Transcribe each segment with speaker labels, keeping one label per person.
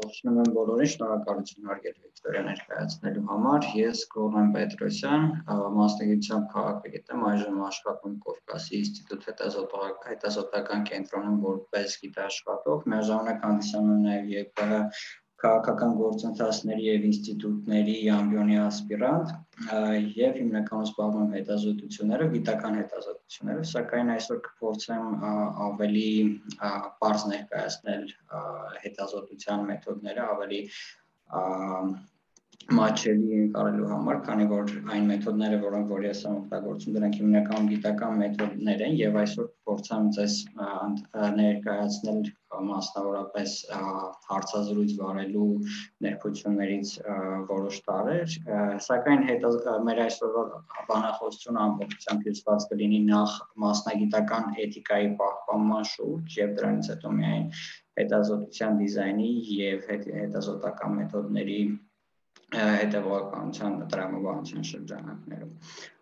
Speaker 1: Ողջունում եմ բոլորին, շնորհակալություն հարգելի Վիկտորիա ներկայացնելու համար։ Ես Գոռան Պետրոսյան, մասնագիտությամբ քաղաքագետ եմ, այժմ աշխատում Կովկասի ինստիտուտ հետազոտական կենտրոնում որպես գիտաշխատող, միաժամանակ հանդիսանում եմ նաև ԵՊՀ քաղաքական գործընթացների եւ ինստիտուտների ամբիոնի ասպիրանտ եւ հիմնականում զբաղվում եմ հետազոտություններով, գիտական հետազոտություններով, սակայն այսօր կփորձեմ ավելի պարզ ներկայացնել հետազոտության մեթոդները, ավելի մատչելի կարելու համար, քանի որ այն մեթոդները, որ ես եմ օգտագործում, դրանք հիմնականում գիտական մեթոդներ են եւ այսօր փորձեմ ձեզ ներկայացնել մասնավորապես հարցազրույց վարելու ներկայություններից որոշ տարեր, սակայն մեր այսօրվա բանախոսությունը ամբողջությամբ հյուսված կլինի նախ մասնագիտական էթիկայի պահպանման շուրջ եւ դրանից հետո միայն հետազոտության դիզայնի եւ հետազոտական մեթոդների հետևողականության տրամաբանության շրջանակներում։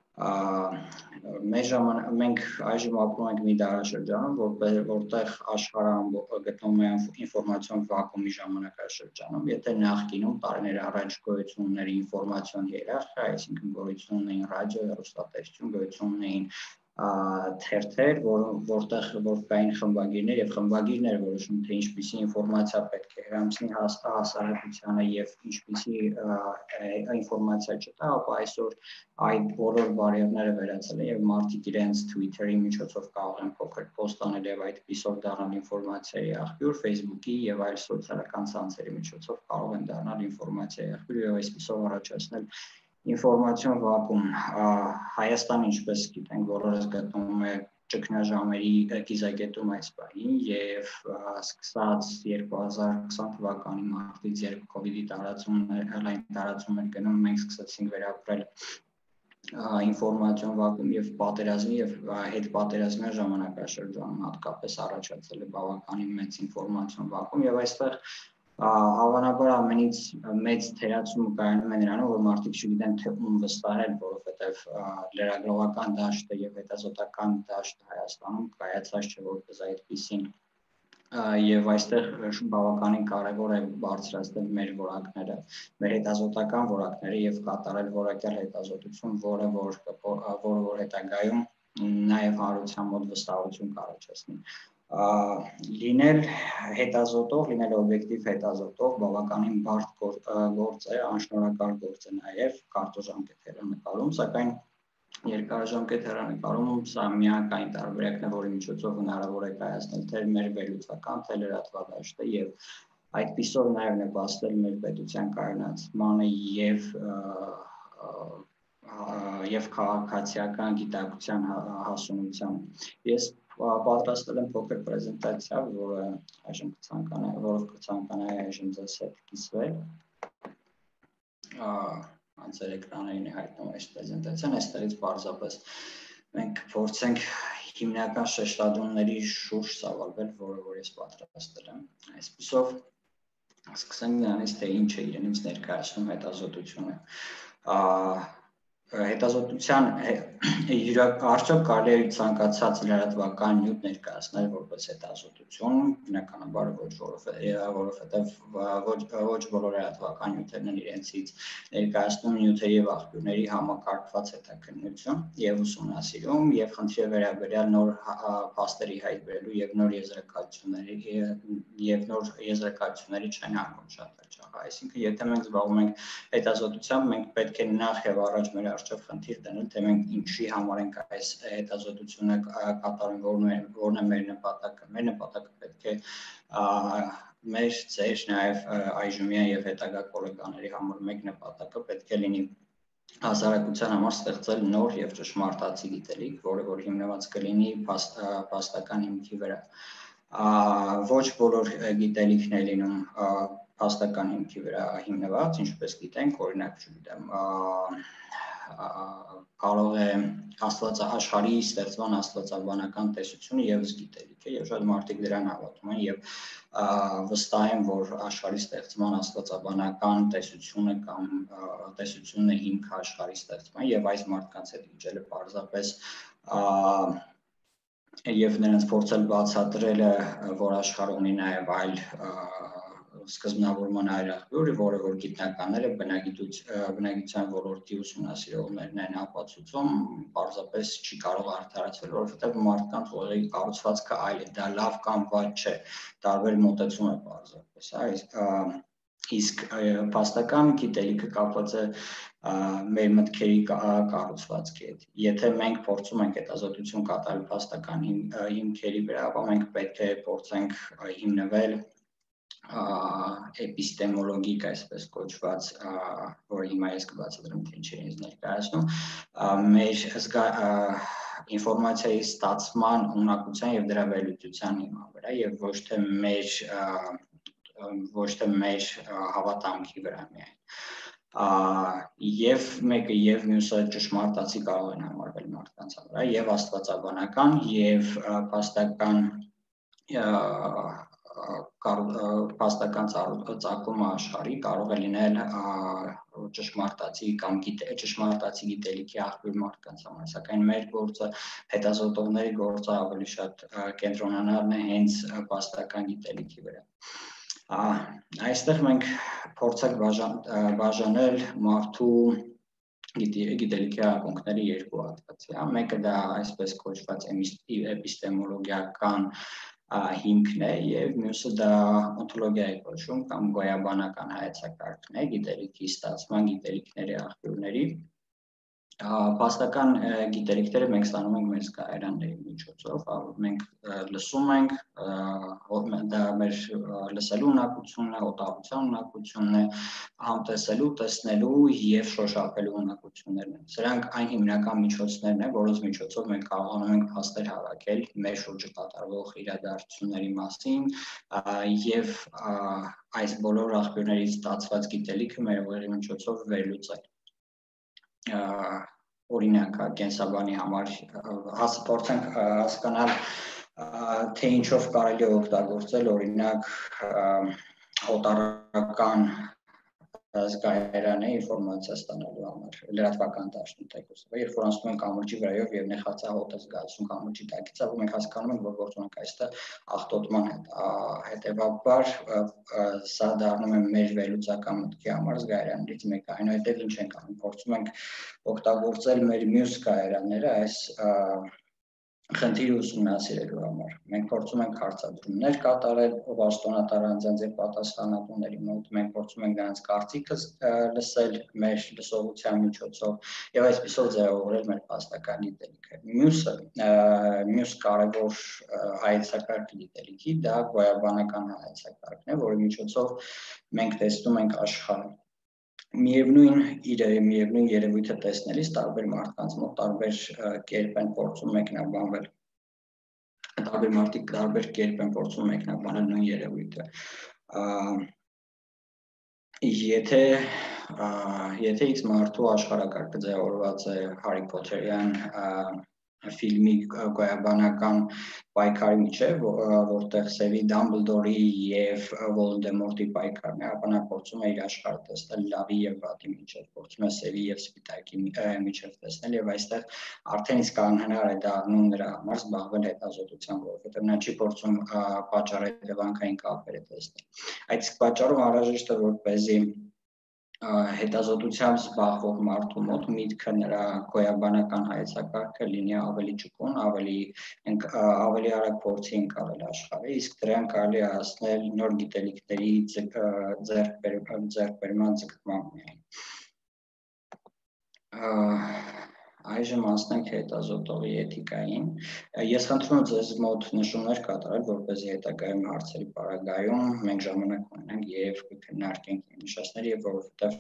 Speaker 1: Մենք այժմ ապրում ենք մի դարաշրջանում, որտեղ աշխարհը գտնվում է ինֆորմացիոն վակուումի ժամանակաշրջանում։ Եթե նախկինում տարիներ առաջ գոյություն ուներ ինֆորմացիոն հիերարխիա, այսինքն գոյություն ունեին ռադիո, հեռուստատեսություն, գոյություն ունեին թերթեր, որտեղ կային խմբագիրներ եւ խմբագիրները որոշում թե ինչպիսի ինֆորմացիա պետք է հրամցնի հասարակությանը եւ ինչպիսի ինֆորմացիա չտա, ապա այսօր այդ բոլոր բարիերները վերացել են եւ մարդիկ իրենց Twitter-ի միջոցով կարող են փոքր post անել եւ այդպիսով դառնալ ինֆորմացիայի աղբյուր, Facebook-ի եւ այլ սոցիալական ցանցերի միջոցով կարող են դառնալ ինֆորմացիայի աղբյուր եւ այսպիսով առաջացնել ինֆորմացիոն վակուում։ Հայաստանը, ինչպես գիտենք, բոլորս գտնվում է ճգնաժամերի կիզակետում այս պահին եւ սկսած 2020 թվականի մարտից, երբ COVID-ի լայն տարածում էր գնում, մենք սկսեցինք վերապրել ինֆորմացիոն վակուում եւ պատերազմի եւ հետպատերազմյան ժամանակաշրջանում հատկապես առաջացել է բավականին մեծ ինֆորմացիոն վակուում եւ այստեղ հավանաբար ամենից մեծ թերացումը կայանում է նրանում, որ մարդիկ չգիտեն թե ում վստահել, որովհետև լրագրողական դաշտը եւ հետազոտական դաշտը Հայաստանում կայացած չէ որպես այդպիսին եւ այստեղ բավականին կարեւոր է բարձրացնել մեր որակները, մեր հետազոտական որակները եւ կատարել որակյալ հետազոտություն, որը հետագայում նաեւ հանրության մոտ վստահություն կառաջացնի։ Լինել հետազոտող, լինել օբյեկտիվ հետազոտող բավականին բարդ գործ է, անշնորհակալ գործ է նաև կարճաժամկետ հեռանկարում, սակայն երկարաժամկետ հեռանկարում սա միակայն տարբերակն է, որի միջոցով հնարավոր է կայացնել թե մեր վերլուծական, թե լրատվադաշտը եւ այդպիսով նաև նպաստել մեր պետության կայունացմանը եւ քաղաքացիական գիտակցության հասունության։ Ես պատրաստել եմ փոքր պրեզենտացիա, որով կցանկանայի այժմ ձեզ հետ կիսվել։ Անցել էկրաններին է հայտնվում այս պրեզենտացիան, այստեղից պարզապես մենք փորձենք հիմնական շեշտադրումների շուրջ ծավալվել, որ ես պատրաստել եմ։ Այսպիսով սկսենք նրանից, թե ինչ է իրենից ներկայացնում հետազոտությունը։ Հետազոտության արդյոք կարելի է ցանկացած լրատվական նյութ ներկայացնել որպես հետազոտություն, բնականաբար ոչ, որովհետև ոչ բոլոր լրատվական նյութերն են իրենցից ներկայացնում նյութերի եւ աղբյուրների համակարգված հետաքննություն եւ ուսումնասիրում եւ խնդրի վերաբերյալ նոր փաստերի հայտ բերելու եւ նոր եզրակացությունների չեն հանգում շատ հաճախ։ Այսինքն, եթե մենք զբաղվում ենք հետազոտությամբ, մենք պետք է նախ եւ առաջ մեր առջեւ խնդիր դնել, թե մենք ինչի համար ենք այս հետազոտությունը կատարում, որն է մեր նպատակը։ Մեր նպատակը պետք է մեր ծեր նաև այժմյան եւ հետագա գոլեգաների համար մեկ նպատակը պետք է լինի հասարակության համար ստեղծել նոր եւ ճշմարտացի գիտելիք, որը հիմնված կլինի փաստական հիմքի վրա։ Ոչ բոլոր գիտելիքն է լինում փաստական հիմքի վրա հիմնված, ինչպես գիտենք, օրինակ, չգիտեմ, կարող է աշխարհի ստեղծման աստվածաբանական տեսությունը եւս գիտելիք է եւ շատ մարդիկ դրան հավատում են եւ վստահ են, որ աշխարհի ստեղծման աստվածաբանական տեսությունը կամ տեսությունն է հիմքը աշխարհի ստեղծման եւ այս մարդկանց հետ իջելը պարզապես եւ նրանց փորձել բացատրելը, որ աշխարհը ունի նաեւ այլ սկզբնավորման այրախբյուրը, որը որ գիտնականները բնագիտության ոլորտի ուսումնասիրողներն են ապացուցում, պարզապես չի կարող արդարացվել, որովհետև մարդկանց ուղեղի կառուցվածքը այլ է, դա լավ կամ վատ չէ, տարբեր մոտեցում է պարզապես, իսկ փաստական գիտելիքը կապված է մեր մտքերի կառուցվածքի հետ։ Եթե մենք փորձում ենք հետազոտություն կատարել փաստական հիմքերի վրա, ապա մենք պետք է փորձենք հիմնվել էպիստեմոլոգիկ, այսպես կոչված, որը հիմա ես կբացատրեմ, թե ինչ է ինձ ներկայացնում, մեր ինֆորմացիայի ստացման ունակության եւ դրա վերլուծության հիման վրա եւ ոչ թե մեր հավատամքի վրա միայն։ Եվ մեկը եւ մյուսը ճշմարտացի կարող են համարվել մարդկանց համար, եւ աստվածաբանական եւ փաստական ծագումը աշխարհի կարող է լինել ճշմարտացի կամ ճշմարտացի գիտելիքի աղբյուր մարդկանց համար, սակայն մեր գործը, հետազոտողների գործը ավելի շատ կենտրոնանալն է հենց փաստական գիտելիքի վրա։ Այստեղ մենք փորձենք բաժանել մարդու գիտելիքի ակունքների երկու հատվածի, մեկը դա այսպես կոչված էպիստեմոլոգիական հիմքն է եւ մյուսը դա օնտոլոգիա է կոչվում կամ գոյաբանական հայեցակարգն է գիտելիքի ստացման գիտելիքների աղբյուրների փաստական գիտելիքները մենք ստանում ենք մեր զգայարանների միջոցով, մենք լսում ենք, դա մեր լսելու ունակությունն է, օտարության ունակությունն է, համտեսելու, տեսնելու եւ շոշափելու ունակություններն են։ Սրանք այն հիմնական միջոցներն են, որոնց միջոցով մենք կարողանում ենք փաստեր հավաքել մեր շուրջը կատարվող իրադարձությունների մասին եւ այս բոլոր աղբյուրներից ստացված գիտելիքը մեր ուղեղի միջոցով վերլուծել։ Օրինակ, կենսաբանի համար փորձենք հասկանալ, թե ինչով կարելի է օգտագործել, օրինակ, օտարական զգայարանը ինֆորմացիա ստանալու համար, լրատվական դաշնությունով, երբ որ անցնում ենք կամրջի վրայով եւ նեղացահոտ է զգացում կամրջի տակից, ապա մենք հասկանում ենք, որ գործում ենք այստեղ աղտոտման հետեւաբար սա դառնում է մեր վերլուծական մտքի համար զգայարաններից մեկը, այնուհետև ինչ ենք անում, փորձում ենք օգտագործել մեր մյուս զգայարանները այս խնդիրը ուսումնասիրելու համար։ Մենք փորձում ենք հարցադրումներ կատարել պաշտոնատար անձանց եւ պատասխանատուների մոտ, մենք փորձում ենք նրանց կարծիքը լսել մեր լսողության միջոցով եւ այսպիսով ձևավորել մեր փաստական գիտելիքը։ Մյուս կարևոր հայեցակարգ գիտելիքի դա գոյաբանական հայեցակարգն է, որի միջոցով մենք տեսնում ենք աշխարհը։ Միևնույն երևույթը տեսնելիս տարբեր մարդկանց մոտ տարբեր կերպ են փորձում մեկնաբանվել։ Տարբեր մարդիկ տարբեր կերպ են փորձում մեկնաբանել նույն երևույթը։ Եթե X մարդու աշխարհակարգը ձևավորված է Հարի Փոթերյան ֆիլմի գոյաբանական պայքարի միջև, որտեղ Սևի Դամբլդորի եւ Վոլդեմորտի պայքարն է, ապա նա փորձում է իր աշխարհը տեսնել լավի եւ վատի միջև, փորձում է Սևի եւ Սպիտակի միջև տեսնել եւ այստեղ արդեն իսկ անհնար է դառնում նրա համար զբաղվել հետազոտությամբ, որովհետեւ նա չի փորձում պատճառ-հետևանքային կապերը տեսնել։ Այդ պատճառով անհրաժեշտ է որպեսզի հետազոտությամբ զբաղվող մարդու մոտ միտքը նրա գոյաբանական հայեցակարգը լինի ավելի ճկուն, ավելի արագ փորձի ընկալել աշխարհը, իսկ դրան կարելի է հասնել նոր գիտելիքների ձեռքբերման ձգտման միայն։ Այժմ անցնենք հետազոտողի էթիկային։ Ես խնդրում եմ ձեզ մոտ նշումներ կատարել, որպեսզի հետագայում հարցերի պարագայում մենք ժամանակ ունենանք եւ կքննարկենք նշանները, եւ որովհետեւ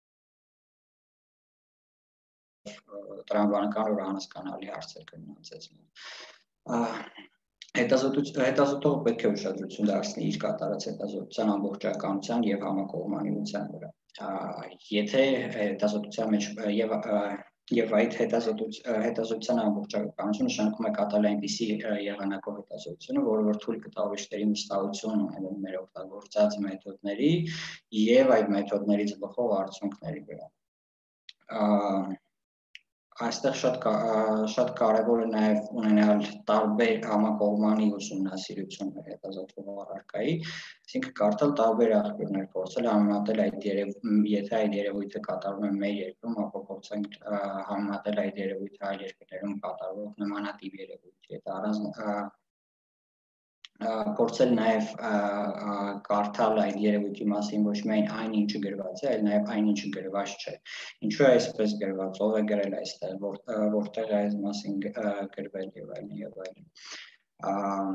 Speaker 1: տրամաբանական ու անհասկանալի հարցեր կմնաց ձեզ մոտ։ Հետազոտողը պետք է ուշադրություն դարձնի իր կատարած հետազոտության ամբողջականության եւ համակողմանիության վրա։ Եթե հետազոտության մեջ եւ այդ հետազոտության ամբողջականությունը նշանակում է կատարել այնպիսի եղանակով հետազոտությունը, որը որ թույլ կտա ուրիշներին վստահություն ունենալ մեր օգտագործած մեթոդների եւ այդ մեթոդներից բխող արդյունքների վրա։ Այստեղ շատ կարևոր է նաև ունենալ տարբեր համակողմանի ուսումնասիրություններ հետազոտող առարկայի, այսինքն կարդալ տարբեր աղբյուրներ, փորձել համեմատել եթե այդ երևույթը կատարվում է մեր երկրում, ապա փորձենք համեմատել այդ երևույթը այլ երկրներում կատարվող նմանատիպ երևույթի հետ, փորձել նաև կարդալ այդ երևույթի մասին ոչ միայն այն ինչը գրված է, այլ նաև այն ինչը գրված չէ։ Ինչու է այսպես գրված, ով է գրել այստեղ, որտեղ է այս մասին գրվել եւ այլն եւ այլն։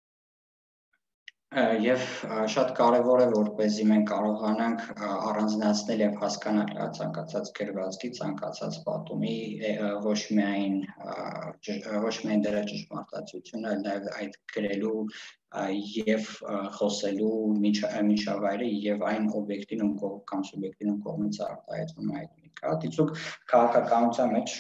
Speaker 1: Եվ շատ կարևոր է, որպեսզի մենք կարողանանք առանձնացնել եւ հասկանալ ցանկացած գրվածքի, ցանկացած պատումի ոչ միայն դրա ճշմարտացիությունը, այլ նաեւ այդ գրելու եւ խոսելու միջավայրը եւ այն օբյեկտին կամ սուբյեկտին կողմից արտահայտվում է այդ միտքը։ Դիցուք քաղաքականության մեջ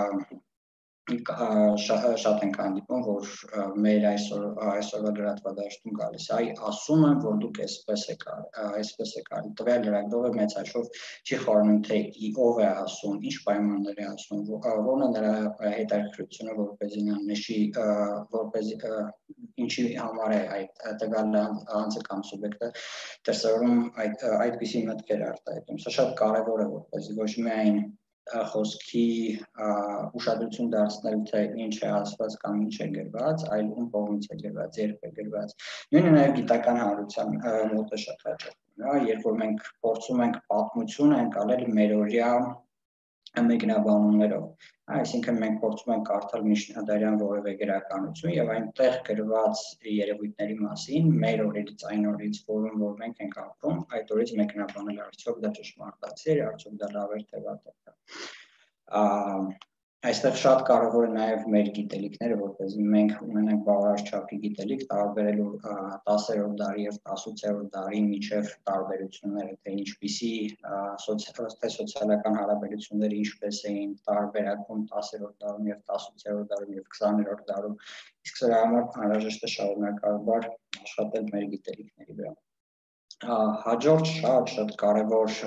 Speaker 1: շատ ենք հանդիպում, որ մեր այսօրվա լրատվադաշտում գալիս է, ասում են, որ դուք այսպես եք արել, տվյալ լրագրողը մեծ հաշվով չի խորհում, թե ով է ասում, ինչ պայմաններ է ասում, որն է նրա հետաքրքրությունը, որպեսզի նա նշի, որպեսզի ինչի համար է այդ տվյալ անձը կամ սուբյեկտը դրսևորում այդպիսի մտքեր արտահայտում։ Սա շատ կարևոր է, որպեսզի ոչ միայն խոսքի ուշադրություն դարձնել, թե ինչ է ասված կամ ինչ է գրված, այլ ում կողմից է գրված, երբ է գրված։ Նույնը նաև գիտական հանրության մոտ է շատ հաճախում, երբ որ մենք փորձում ենք պատմություն ընկալել մերօրյա մեկնաբանումներով, այսինքն մենք փորձում ենք կարդալ միջնադարյան որևէ գրականություն եւ այնտեղ գրված երևույթների մասին մեր օրերից այն օրից, որ մենք ենք ապրում, այդ օրից մեկնաբանել արդյոք դա ճշմարտացի է, արդյոք դա լավ էր թե վատ է։ Այստեղ շատ կարևոր է նաև մեր գիտելիքները, որպեսզի մենք ունենանք բավարար չափի գիտելիք, տարբերելու 10-րդ դարի եւ 18-րդ դարի միջև տարբերությունները, թե ինչպիսի սոցիալական հարաբերությունները ինչպես էին տարբերակում 10-րդ դարում եւ 18-րդ դարում եւ 20-րդ դարում, իսկ սրա համար անհրաժեշտ է շարունակաբար աշխատել մեր գիտելիքների վրա։ Հաջորդ շատ կարևոր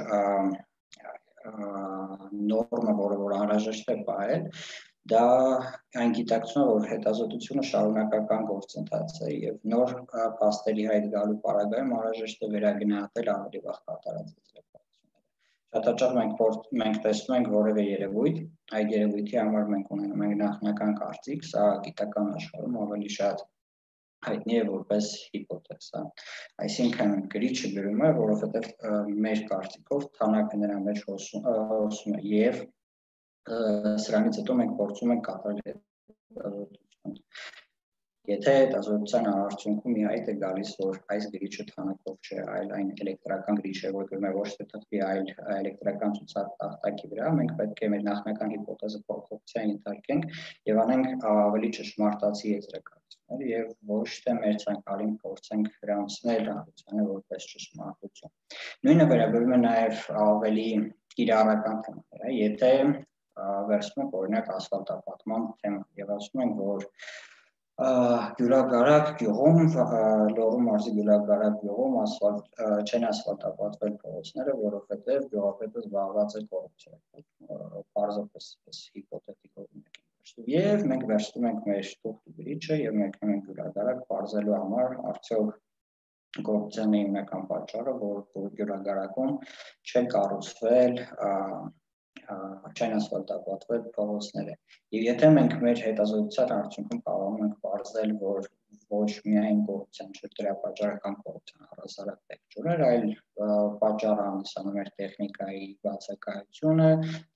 Speaker 1: նորմը, որ անհրաժեշտ է պահել, դա այն գիտակցությունը, որ հետազոտությունը շարունակական գործընթաց է եւ նոր փաստերի հայտ գալու պարագայում անհրաժեշտ է վերագնահատել ավելի վաղ կատարած ձեռքբերումները։ Շատ հաճախ մենք տեսնում ենք որևէ երևույթ, այդ երևույթի համար մենք ունենում ենք նախնական կարծիք, սա գիտական աշխարհում ավելի շատ հայտնի է որպես հիպոթեզ, այսինքն գրիչը գրում է, որովհետև մեր կարծիքով թանկը նրա մեջ հոսում է եւ սրանից հետո մենք փորձում ենք կատարել հետազոտություն։ Եթե հետազոտության արդյունքում մի հայտ է գալիս, որ այս գրիչը թանկով չէ, այլ այն էլեկտրական գրիչ է, որ գրում է ոչ թե թղթի, այլ էլեկտրական ցուցատախտակի վրա, մենք պետք է մեր նախնական հիպոթեզը փոխհատուցության ենթարկենք եւ անենք ավելի ճշմարտացի եզրակացություններ եւ ոչ թե մեր ցանկալին փորձենք հрамցնել հանրությանը որպես ճշմարտություն։ Նույնը վերաբերում է նաեւ ավելի կիրառական թեմաներ, եթե վերցնում ենք օրինակ ասֆալտապատման թեման եւ ասում ենք, որ Գյուլագարակ գյուղում, Լոռու մարզի Գյուլագարակ գյուղում չեն ասֆալտապատվել փողոցները, որովհետև գյուղապետը զբաղված է կոռուպցիայով, պարզապես հիպոթետիկ օրինակ եմ։ Եվ մենք վերցնում ենք մեր թուղթի գրիչը եւ մեկնում ենք Գյուլագարակ բարձելու համար, արդյոք կոռուպցիան է հիմնական պատճառը, որ Գյուլագարակում չեն կառուցվել չեն ասֆալտապատվել փողոցները։ Եվ եթե մենք մեր հետազոտության արդյունքում կարողանում ենք պարզել, որ ոչ միայն կոռուպցիան չէ դրա պատճառը կամ կոռուպցիան առհասարակ պետք չուներ, այլ պատճառը հանդիսանում էր տեխնիկայի բացակայությունը,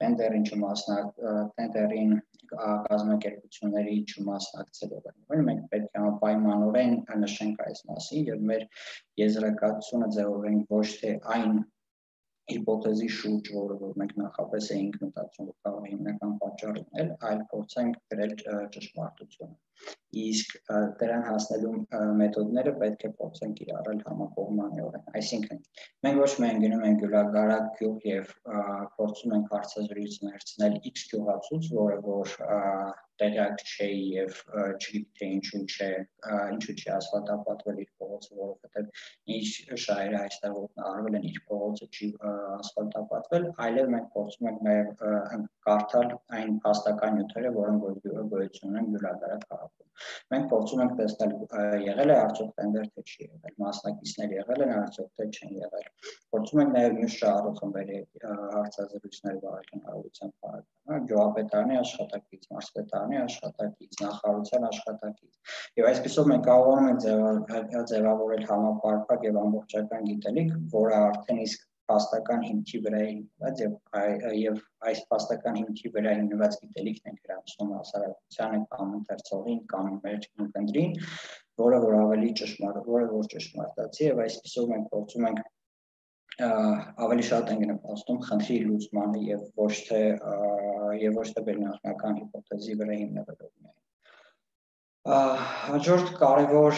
Speaker 1: տենդերին կազմակերպությունների չմասնակցելով են։ Մենք պետք է անպայմանորեն նշենք այս մասին եւ մեր եզրակացությունը ձևավորենք ոչ թե այն հիպոթեզի շուրջ, որը մենք նախապես էինք մտածում, որ կարող է հիմնական պատճառ լինել, այլ փորձենք գրել ճշմարտությունը։ իսկ դրան հասնելու մեթոդները պետք է փորձենք կիրառել համակողմանիորեն։ Այսինքն, մենք ոչ միայն գնում ենք գյուղագարակ գյուղ եւ փորձում ենք հարցազրույց ներցնել X գյուղացուց, որը որ տեղյակ չէ եւ չգիտի թե ինչու չի ասֆալտապատվել իր փողոցը, որովհետեւ ինչ շահերը այստեղ ոտնահարվել են, իր փողոցը չի ասֆալտապատվել, այլև մենք փորձում ենք նաեւ կարդալ այն փաստական նյութերը, որոնք որ գոյություն ունեն գյուղագարակ քաղաքում։ Մենք փորձում ենք տեսնել եղել է արդյոք տենդեր թե չի եղել, մասնակիցներ եղել են արդյոք թե չեն եղել։ Փորձում ենք նաեւ մյուս շահառու խմբերի հարցազրույցներ վարակության փառատոն, գյուղապետարանի աշխատակից, մարզպետարանի աշխատակից, նախարարության աշխատակից։ Եվ այսպեսով մենք կարողանում ենք ձևավորել համապարփակ եւ ամբողջական գիտելիք, որը արդեն իսկ փաստական հիմքի վրա է հիմնված եւ այս փաստական հիմքի վրա հիմնված գիտելիքն ենք հրապարակում հասարակությանը կամ ընթերցողին կամ մեր ընկերներին, որը որ ավելի ճշմարտ, որը որ ճշմարտացի եւ այսպեսով մենք փորձում ենք ավելի շատ ենք նպաստում խնդրի լուծմանը եւ ոչ թե վերնախնական հիպոթեզի վրա հիմնվելով միայն։ Հաջորդ կարևոր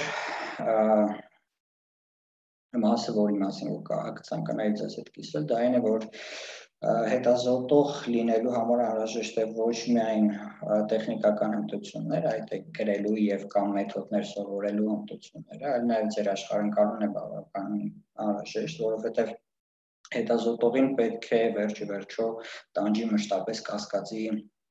Speaker 1: մասը, որի մասին կցանկանայի ձեզ հետ կիսել, դա այն է, որ հետազոտող լինելու համար անհրաժեշտ է ոչ միայն տեխնիկական հմտություններ, այդ է գրելու եւ կամ մեթոդներ սովորելու հմտությունները, այլ նաեւ ձեր աշխարհընկալումն է բավական անհրաժեշտ, որովհետեւ հետազոտողին պետք է վերջիվերջո տանջի մշտապես կասկածի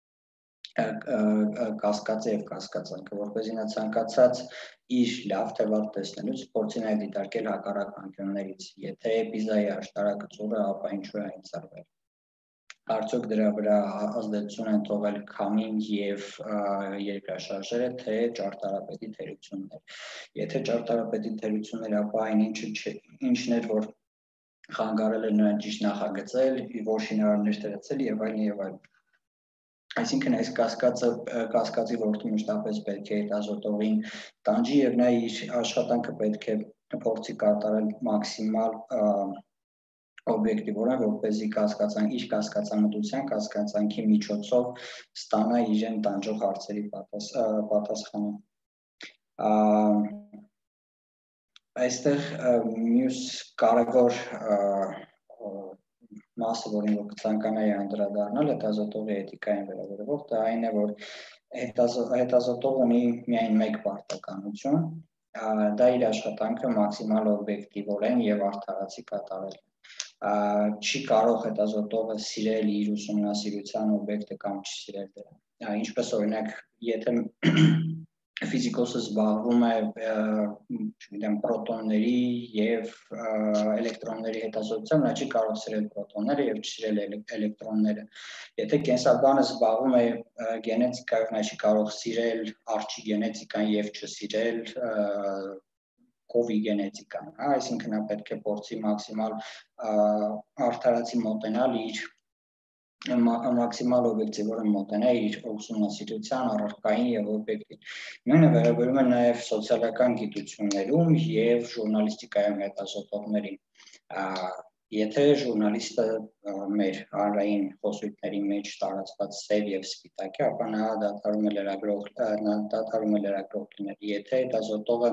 Speaker 1: եւ կասկածանքը, որպեսզի նա ցանկացած իր լավ թե վատ տեսնելուց փորձի նաև դիտարկել հակառակ անկյուններից, եթե պիզայի աշտարակը ծուռ է, ապա ինչու է այն ծառվել։ Արդյոք դրա վրա ազդեցություն են թողել քամին եւ երկրաշարժերը, թե ճարտարապետի թերություններ։ Եթե ճարտարապետի թերություններ, ապա այն ինչն էր, որ խանգարել է նրան ճիշտ նախագծել, որ շինարարներ դրեցել եւ այլն եւ այլն։ Այսինքն այս կասկածի որդու մշտապես պետք է հետազոտողին տանջի եւ նա իր աշխատանքը պետք է փորձի կատարել մաքսիմալ օբյեկտիվորեն, որպեսզի իր կասկածամտության, կասկածանքի միջոցով ստանա իրեն տանջող հարցերի պատասխանը։ Այստեղ մյուս կարևոր մասը, որին որ կցանկանայի անդրադառնալ հետազոտողի էթիկային վերաբերող, դա այն է, որ հետազոտողը ունի միայն մեկ պարտականություն, դա իր աշխատանքը մաքսիմալ օբյեկտիվորեն եւ արդարացի կատարել։ Չի կարող հետազոտողը սիրել իր ուսումնասիրության օբյեկտը կամ չսիրել դրան։ Ինչպես օրինակ, եթե ֆիզիկոսը զբաղվում է, չգիտեմ, պրոտոնների եւ էլեկտրոնների հետազոտությամբ, նա չի կարող սիրել պրոտոնները եւ չսիրել էլեկտրոնները։ Եթե կենսաբանը զբաղվում է գենետիկայով, նա չի կարող սիրել արջի գենետիկան եւ չսիրել կովի գենետիկան, այսինքն նա պետք է փորձի մաքսիմալ արդարացի մոտենալ իր մաքսիմալ օբյեկտիվորեն մոտենալ իր ուսումնասիրության առարկային եւ օբյեկտին։ Նույնը վերաբերում է նաեւ սոցիալական գիտություններում եւ ժուրնալիստիկայում հետազոտողներին։ Եթե ժուրնալիստը մեր հանրային խոսույթների մեջ տարածված սև եւ սպիտակ է, ապա նա դադարում է լրագրող լինել։ Եթե հետազոտողը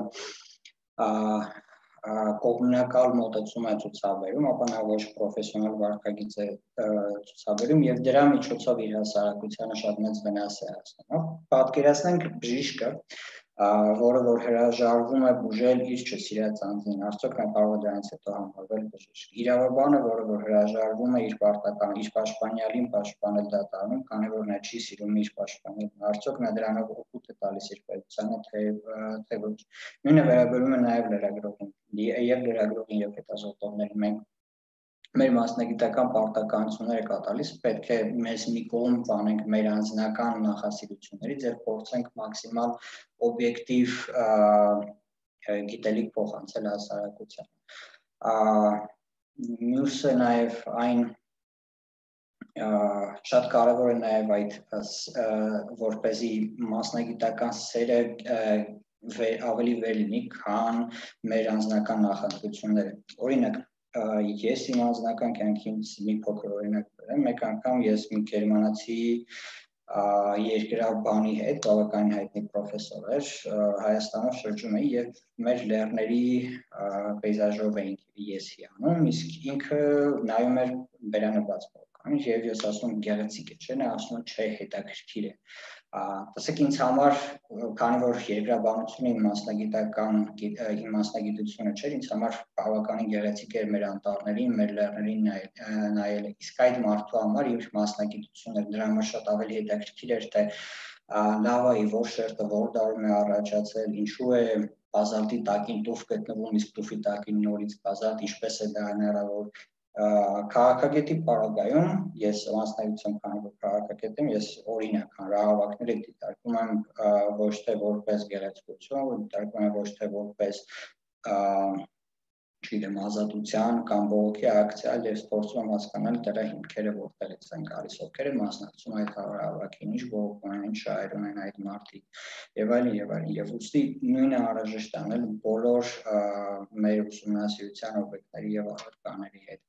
Speaker 1: կողմնակալ մոտեցում է ցուցաբերում, ապա նա ոչ պրոֆեսիոնալ վարքագիծ է ցուցաբերում եւ դրա միջոցով իր հասարակությանը շատ մեծ վնաս է հասնում։ Պատկերացնենք բժիշկը, որը որ հրաժարվում է բուժել իր չսիրած անձին, արդյոք նա կարող է դրանից հետո համարվել բժիշկ։ Իրավաբանը, որը որ հրաժարվում է իր պաշտպանյալին պաշտպանել դատարանում, քանի որ նա չի սիրում իր պաշտպանյալին, արդյոք նա դրանով օգուտ է տալիս իր պետությանը, թե ոչ։ Նույնը վերաբերում է նաև լրագրողին եւ լրագրողին եւ հետազոտողներին։ Մենք մեր մասնագիտական պարտականությունները կատարելիս պետք է մեզ մի կողմ վանենք մեր անձնական նախասիրություններից եւ փորձենք մաքսիմալ օբյեկտիվ գիտելիք փոխանցել հասարակությանը։ Մյուսը նաեւ այն շատ կարևոր է նաեւ այդ որպեսզի մասնագիտական սերը ավելի վեր լինի, քան մեր անձնական նախընտրությունները։ Օրինակ, ես իմ անձնական կյանքից մի փոքր օրինակ բերեմ, մեկ անգամ ես մի գերմանացի երկրաբանի հետ, բավականին հայտնի պրոֆեսոր էր, Հայաստանով շրջում է եւ մեր լեռների պեյզաժով էինք ես հիանում, իսկ ինքը նայում էր վերանված վոլկանից եւ ես ասում գեղեցիկ է, չէ՞, նա ասում չէ, հետաքրքիր է։ Տեսեք ինձ համար, քանի որ երկրաբանությունը իմ մասնագիտությունը չէր, ինձ համար բավականին գեղեցիկ էր մեր անտառներին, մեր լեռներին նայելը, իսկ այդ մարդու համար իր մասնագիտությունը դրա համար շատ ավելի հետաքրքիր էր, թե լավայի որ շերտը որ դարում է առաջացել, ինչու է բազալտի տակին տուֆ գտնվում, իսկ տուֆի տակին նորից բազալտ, ինչպես է դա հնարավոր։ Քաղաքագետի պարագայում ես մասնագիտությամբ քանի որ քաղաքագետ եմ, ես օրինակ հանրահավաքները դիտարկում եմ ոչ թե որպես գեղեցկություն, դիտարկում եմ ոչ թե որպես չգիտեմ ազատության կամ բողոքի ակցիա, ես փորձում եմ հասկանալ դրա հիմքերը որտեղից են գալիս, ովքեր են մասնակցում այդ հանրահավաքին, ինչ բողոքում են, ինչ շահերում են այդ մարդիկ եւ այլն եւ այլն։ Եվ ուստի նույնը անհրաժեշտ է անել բոլոր մեր ուսումնասիրության օբյեկտների եւ առարկաների հետ։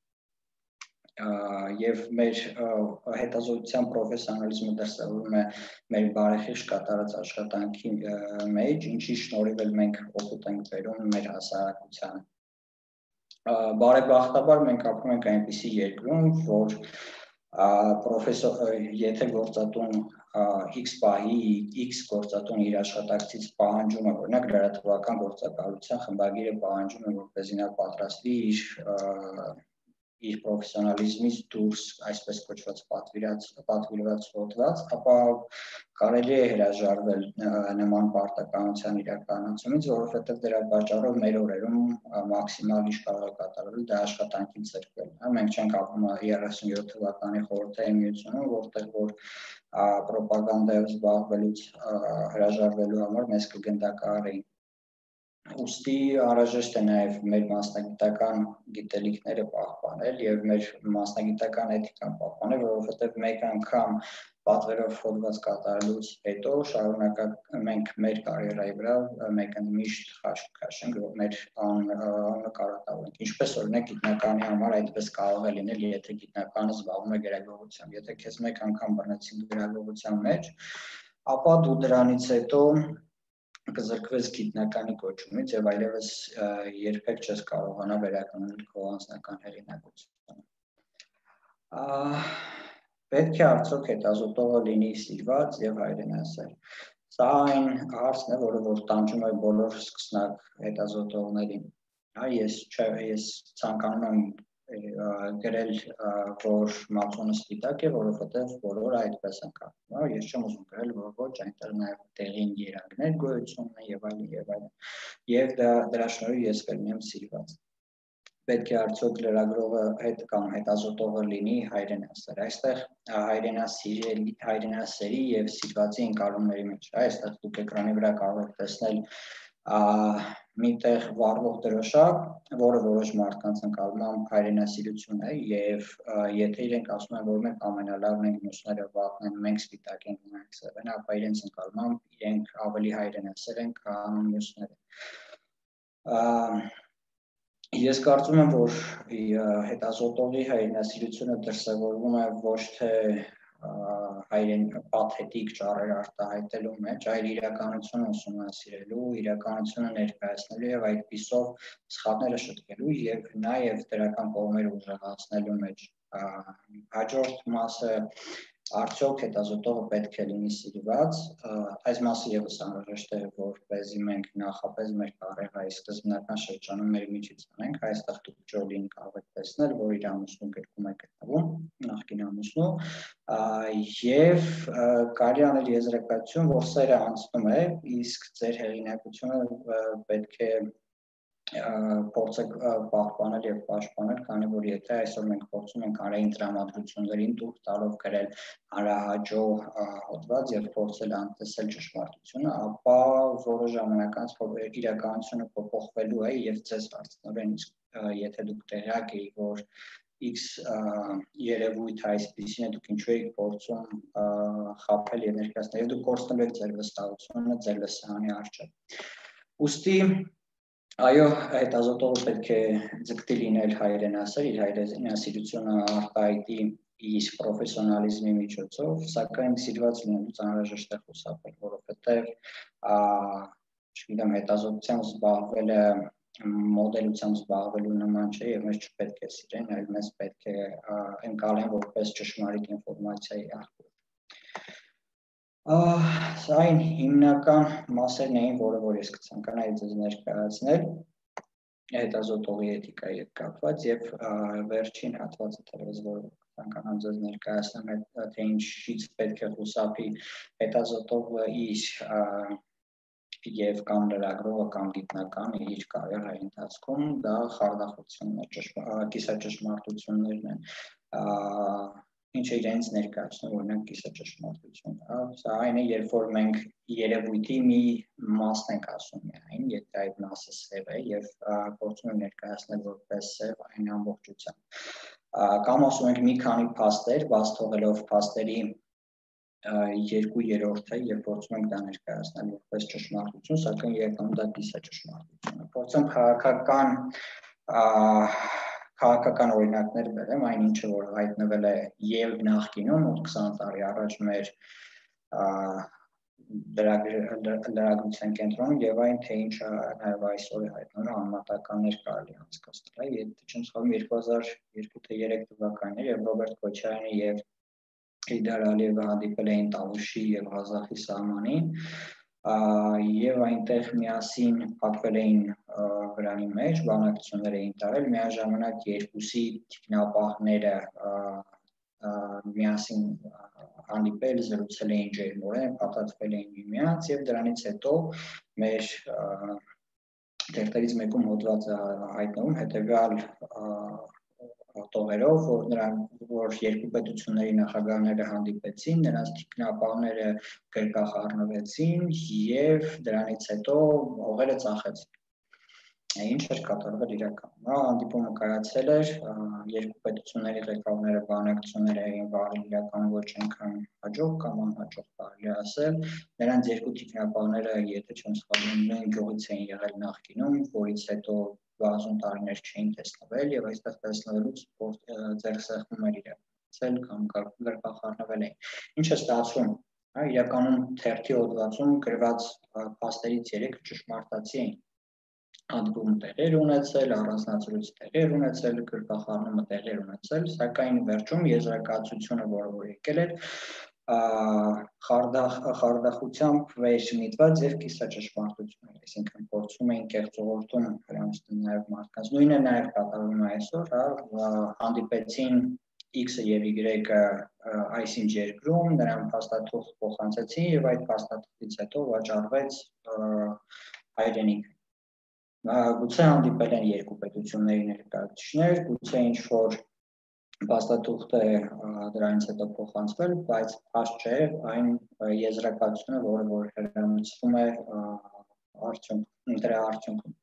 Speaker 1: Եվ մեր հետազոտության պրոֆեսիոնալիզմը դրսևորվում է մեր բարեխիղճ կատարած աշխատանքի մեջ, ինչի շնորհիվ էլ մենք օգուտ ենք բերում մեր հասարակությանը։ Բարեբախտաբար մենք ապրում ենք այնպիսի երկրում, որ եթե գործատուն X պահի X գործատուն իր աշխատակցից պահանջում է, օրինակ լրատվական գործակալության խմբագիրը պահանջում է, որպեսզի նա պատրաստի իր պրոֆեսիոնալիզմից դուրս այսպես կոչված պատվիրված հոդված, ապա կարելի է հրաժարվել նման պարտականության իրականացումից, որովհետև դրա պատճառով մեր օրերում մաքսիմալ ինչ կարող է կատարվել դա աշխատանքից զրկվելն է։ Մենք չենք ապրում 37 թվականի խորհրդային միությունում, որտեղ որ պրոպագանդայով զբաղվելուց հրաժարվելու համար մեզ կգնդակահարեին։ Ուստի անհրաժեշտ է նաև մեր մասնագիտական գիտելիքները պահպանել եւ մեր մասնագիտական էթիկան պահպանել, որովհետեւ մեկ անգամ պատվերով հոդված կատարելուց հետո շարունակական մենք մեր կարիերայի վրա մենք միշտ խաչք քաշենք, որ մեր անունը կարոտավորենք։ Ինչպես օրինակ գիտնականի համար այդպես կարող է լինել, եթե գիտնականը զբաղվում է գրագողությամբ։ Եթե քեզ մեկ անգամ բռնեցին գրագողության մեջ, ապա դու դրանից հետո կզրկվես գիտնականի կոչումից եւ այլևս երբեք չես կարողանա վերականգնել քո անձնական հեղինակությունը։ Պետք է արդյոք հետազոտողը լինի սիրված եւ հայրենասեր։ Սա այն հարցն է, որը տանջում է բոլոր սկսնակ հետազոտողներին։ Ես ցանկանում եմ գրել, որ մածունը սպիտակ է, որովհետև բոլորը այդպես են կարծում։ Ես չեմ ուզում գրել, որ ոչ, այնտեղ նաև տեղին երանգներ գոյություն ունեն եւ այլն եւ այլն։ Եվ դրա շնորհիվ ես կլինեմ սիրված։ Պետք է արդյոք լրագրողը կամ հետազոտողը լինի հայրենասեր։ Այստեղ հայրենասերի եւ սիրվածի ընկալումների մեջ է։ Այստեղ դուք էկրանի վրա կարող եք տեսնել միտեղ վառվող դրոշակ, որը որոշ մարդկանց ընկալմամբ հայրենասիրություն է եւ եթե իրենք ասում են, որ մենք ամենալավն ենք, մյուսները վատն են, մենք սպիտակ ենք, մենք սև են, ապա իրենց ընկալմամբ իրենք ավելի հայրենասեր են, քան մյուսները։ Ես կարծում եմ, որ հետազոտողի հայրենասիրությունը դրսևորվում է ոչ թե պաթետիկ ճառեր արտահայտելու մեջ, այլ իրականությունը ուսումնասիրելու, իրականությունը ներկայացնելու եւ այդպիսով սխալները շտկելու եւ նաեւ դրական կողմերը ուժեղացնելու մեջ։ Հաջորդ մասը արդյոք հետազոտողը պետք է լինի սիրված, այս մասը եւս անհրաժեշտ է, որպեսզի մենք նախապես մեր կարիերայի սկզբնական շրջանում մեր միջից անենք, այստեղ դուք Ջոլին կարող եք տեսնել, որ իր ամուսնու գրքում է գտնվում, նախկին ամուսնու, եւ կարելի անել եզրակացություն, որ սերը անցնում է, իսկ ձեր հեղինակությունը պետք է փորձեք պահպանել եւ պաշտպանել, քանի որ եթե այսօր մենք փորձում ենք հանրային տրամադրություններին տուր տալով գրել հանրահաճո հոդված եւ փորձել անտեսել ճշմարտությունը, ապա որոշ ժամանակ անց իրականությունը փոփոխվելու է եւ ձեզ հարցնորեն, եթե դուք տեղյակ եք, որ X երևույթ այսպիսին է, դուք ինչու եք փորձում խաբել եւ ներկայացնել, եւ դուք կորցնելու եք ձեր վստահությունը ձեր լսարանի առջեւ։ Ուստի այո, հետազոտողը պետք է ձգտի լինել հայրենասեր, իր հայրենասիրությունը արտահայտի իր պրոֆեսիոնալիզմի միջոցով, սակայն սիրված լինելուց անհրաժեշտ է խուսափել, որովհետև չգիտեմ, հետազոտությամբ զբաղվելը մոդելությամբ զբաղվելու նման չէ եւ մեզ չպետք է սիրեն, այլ մեզ պետք է ընկալեն որպես ճշմարիտ ինֆորմացիայի աղբյուր։ Սա այն հիմնական մասերն էին, որ ես կցանկանայի ձեզ ներկայացնել հետազոտողի էթիկայի հետ կապված եւ վերջին հատվածը թերևս որ ցանկանամ ձեզ ներկայացնեմ թե ինչից պետք է խուսափի հետազոտողը իր եւ կամ լրագրողը կամ գիտնականը իր կարիերայի ընթացքում դա խարդախությունն է, կիսաճշմարտություններն են, ինչը իրենց ներկայացնում օրինակ կիսաճշմարտություն, սա այն է, երբ որ մենք երևույթի մի մասն ենք ասում միայն, եթե այդ մասը սև է եւ փորձում ենք ներկայացնել որպես սև այն ամբողջությամբ, կամ ասում ենք մի քանի փաստեր, բաց թողելով փաստերի 2/3-ը եւ փորձում ենք դա ներկայացնել որպես ճշմարտություն, սակայն երբեմն դա կիսաճշմարտություն է։ Փորձեմ քաղաքական օրինակներ բերեմ, այն ինչը որ հայտնվել է եւ նախկինում 20 տարի առաջ մեր լրագրության կենտրոնում եւ այն թե ինչը նաեւ այսօր է հայտնվում համատականներ կարելի անցկացնել, եթե չեմ սխալվում 2002-3 թվականներ եւ Ռոբերտ Քոչարյանը եւ Իլդար Ալիևը հանդիպել էին Տավուշի եւ Ղազախի սահմանին եւ այնտեղ միասին փակվել էին վրանի մեջ, բանակցություններ էին տարել, միաժամանակ երկուսի թիկնապահները միասին հանդիպել, զրուցել էին ջերմորեն, փաթաթվել էին միմյանց եւ դրանից հետո մեր թերթերից մեկում հոդված հայտնվում հետեւյալ տողերով, որ երկու պետությունների նախագահները հանդիպեցին, նրանց թիկնապահները գրկախառնվեցին եւ դրանից հետո հողերը ծախեցին։ Ինչ էր կատարվել իրականում։ Հանդիպումը կայացել էր, երկու պետությունների ղեկավարները բանակցություններ էին վարել իրականում ոչ այնքան հաջող կամ անհաջող կարելի ասել։ Նրանց երկու թիկնապահները, եթե չեմ սխալվում, նույն գյուղից էին եղել նախկինում, որից հետո բազում տարիներ չէին տեսնվել եւ այստեղ տեսնվելուց ձեռքսեղմում էր իրականացել կամ գրկախառնվել էին։ Ինչ է ստացվում։ Իրականում թերթի հոդվածում գրված փաստերից 3-ը ճշմարտացի էին։ Հանդիպումը տեղի ունեցել, առանձնացրույց տեղի ունեցել, գրկախառնումը տեղի ունեցել, սակայն վերջում եզրակացությունը, որը եկել էր, խարդախությամբ վերմիտված եւ կիսաճշմարտություն էր, այսինքն փորձում էին կեղծողորտում հրամստել նաեւ մարդկանց։ Նույնը նաեւ կատարվում է այսօր, հանդիպեցին X-ը եւ Y-ը այսինչ երկրում, նրան փաստաթուղթ փոխանցեցին եւ այդ փաստաթղթից հետո վաճառվեց հայրենիք։ Գուցե հանդիպել են երկու պետությունների ներկայացուցիչներ, գուցե ինչ-որ փաստաթուղթ է դրանից հետո փոխանցվել, բայց փաստ չէ այն եզրակացությունը, որը հրամցվում է դրա արդյունքում։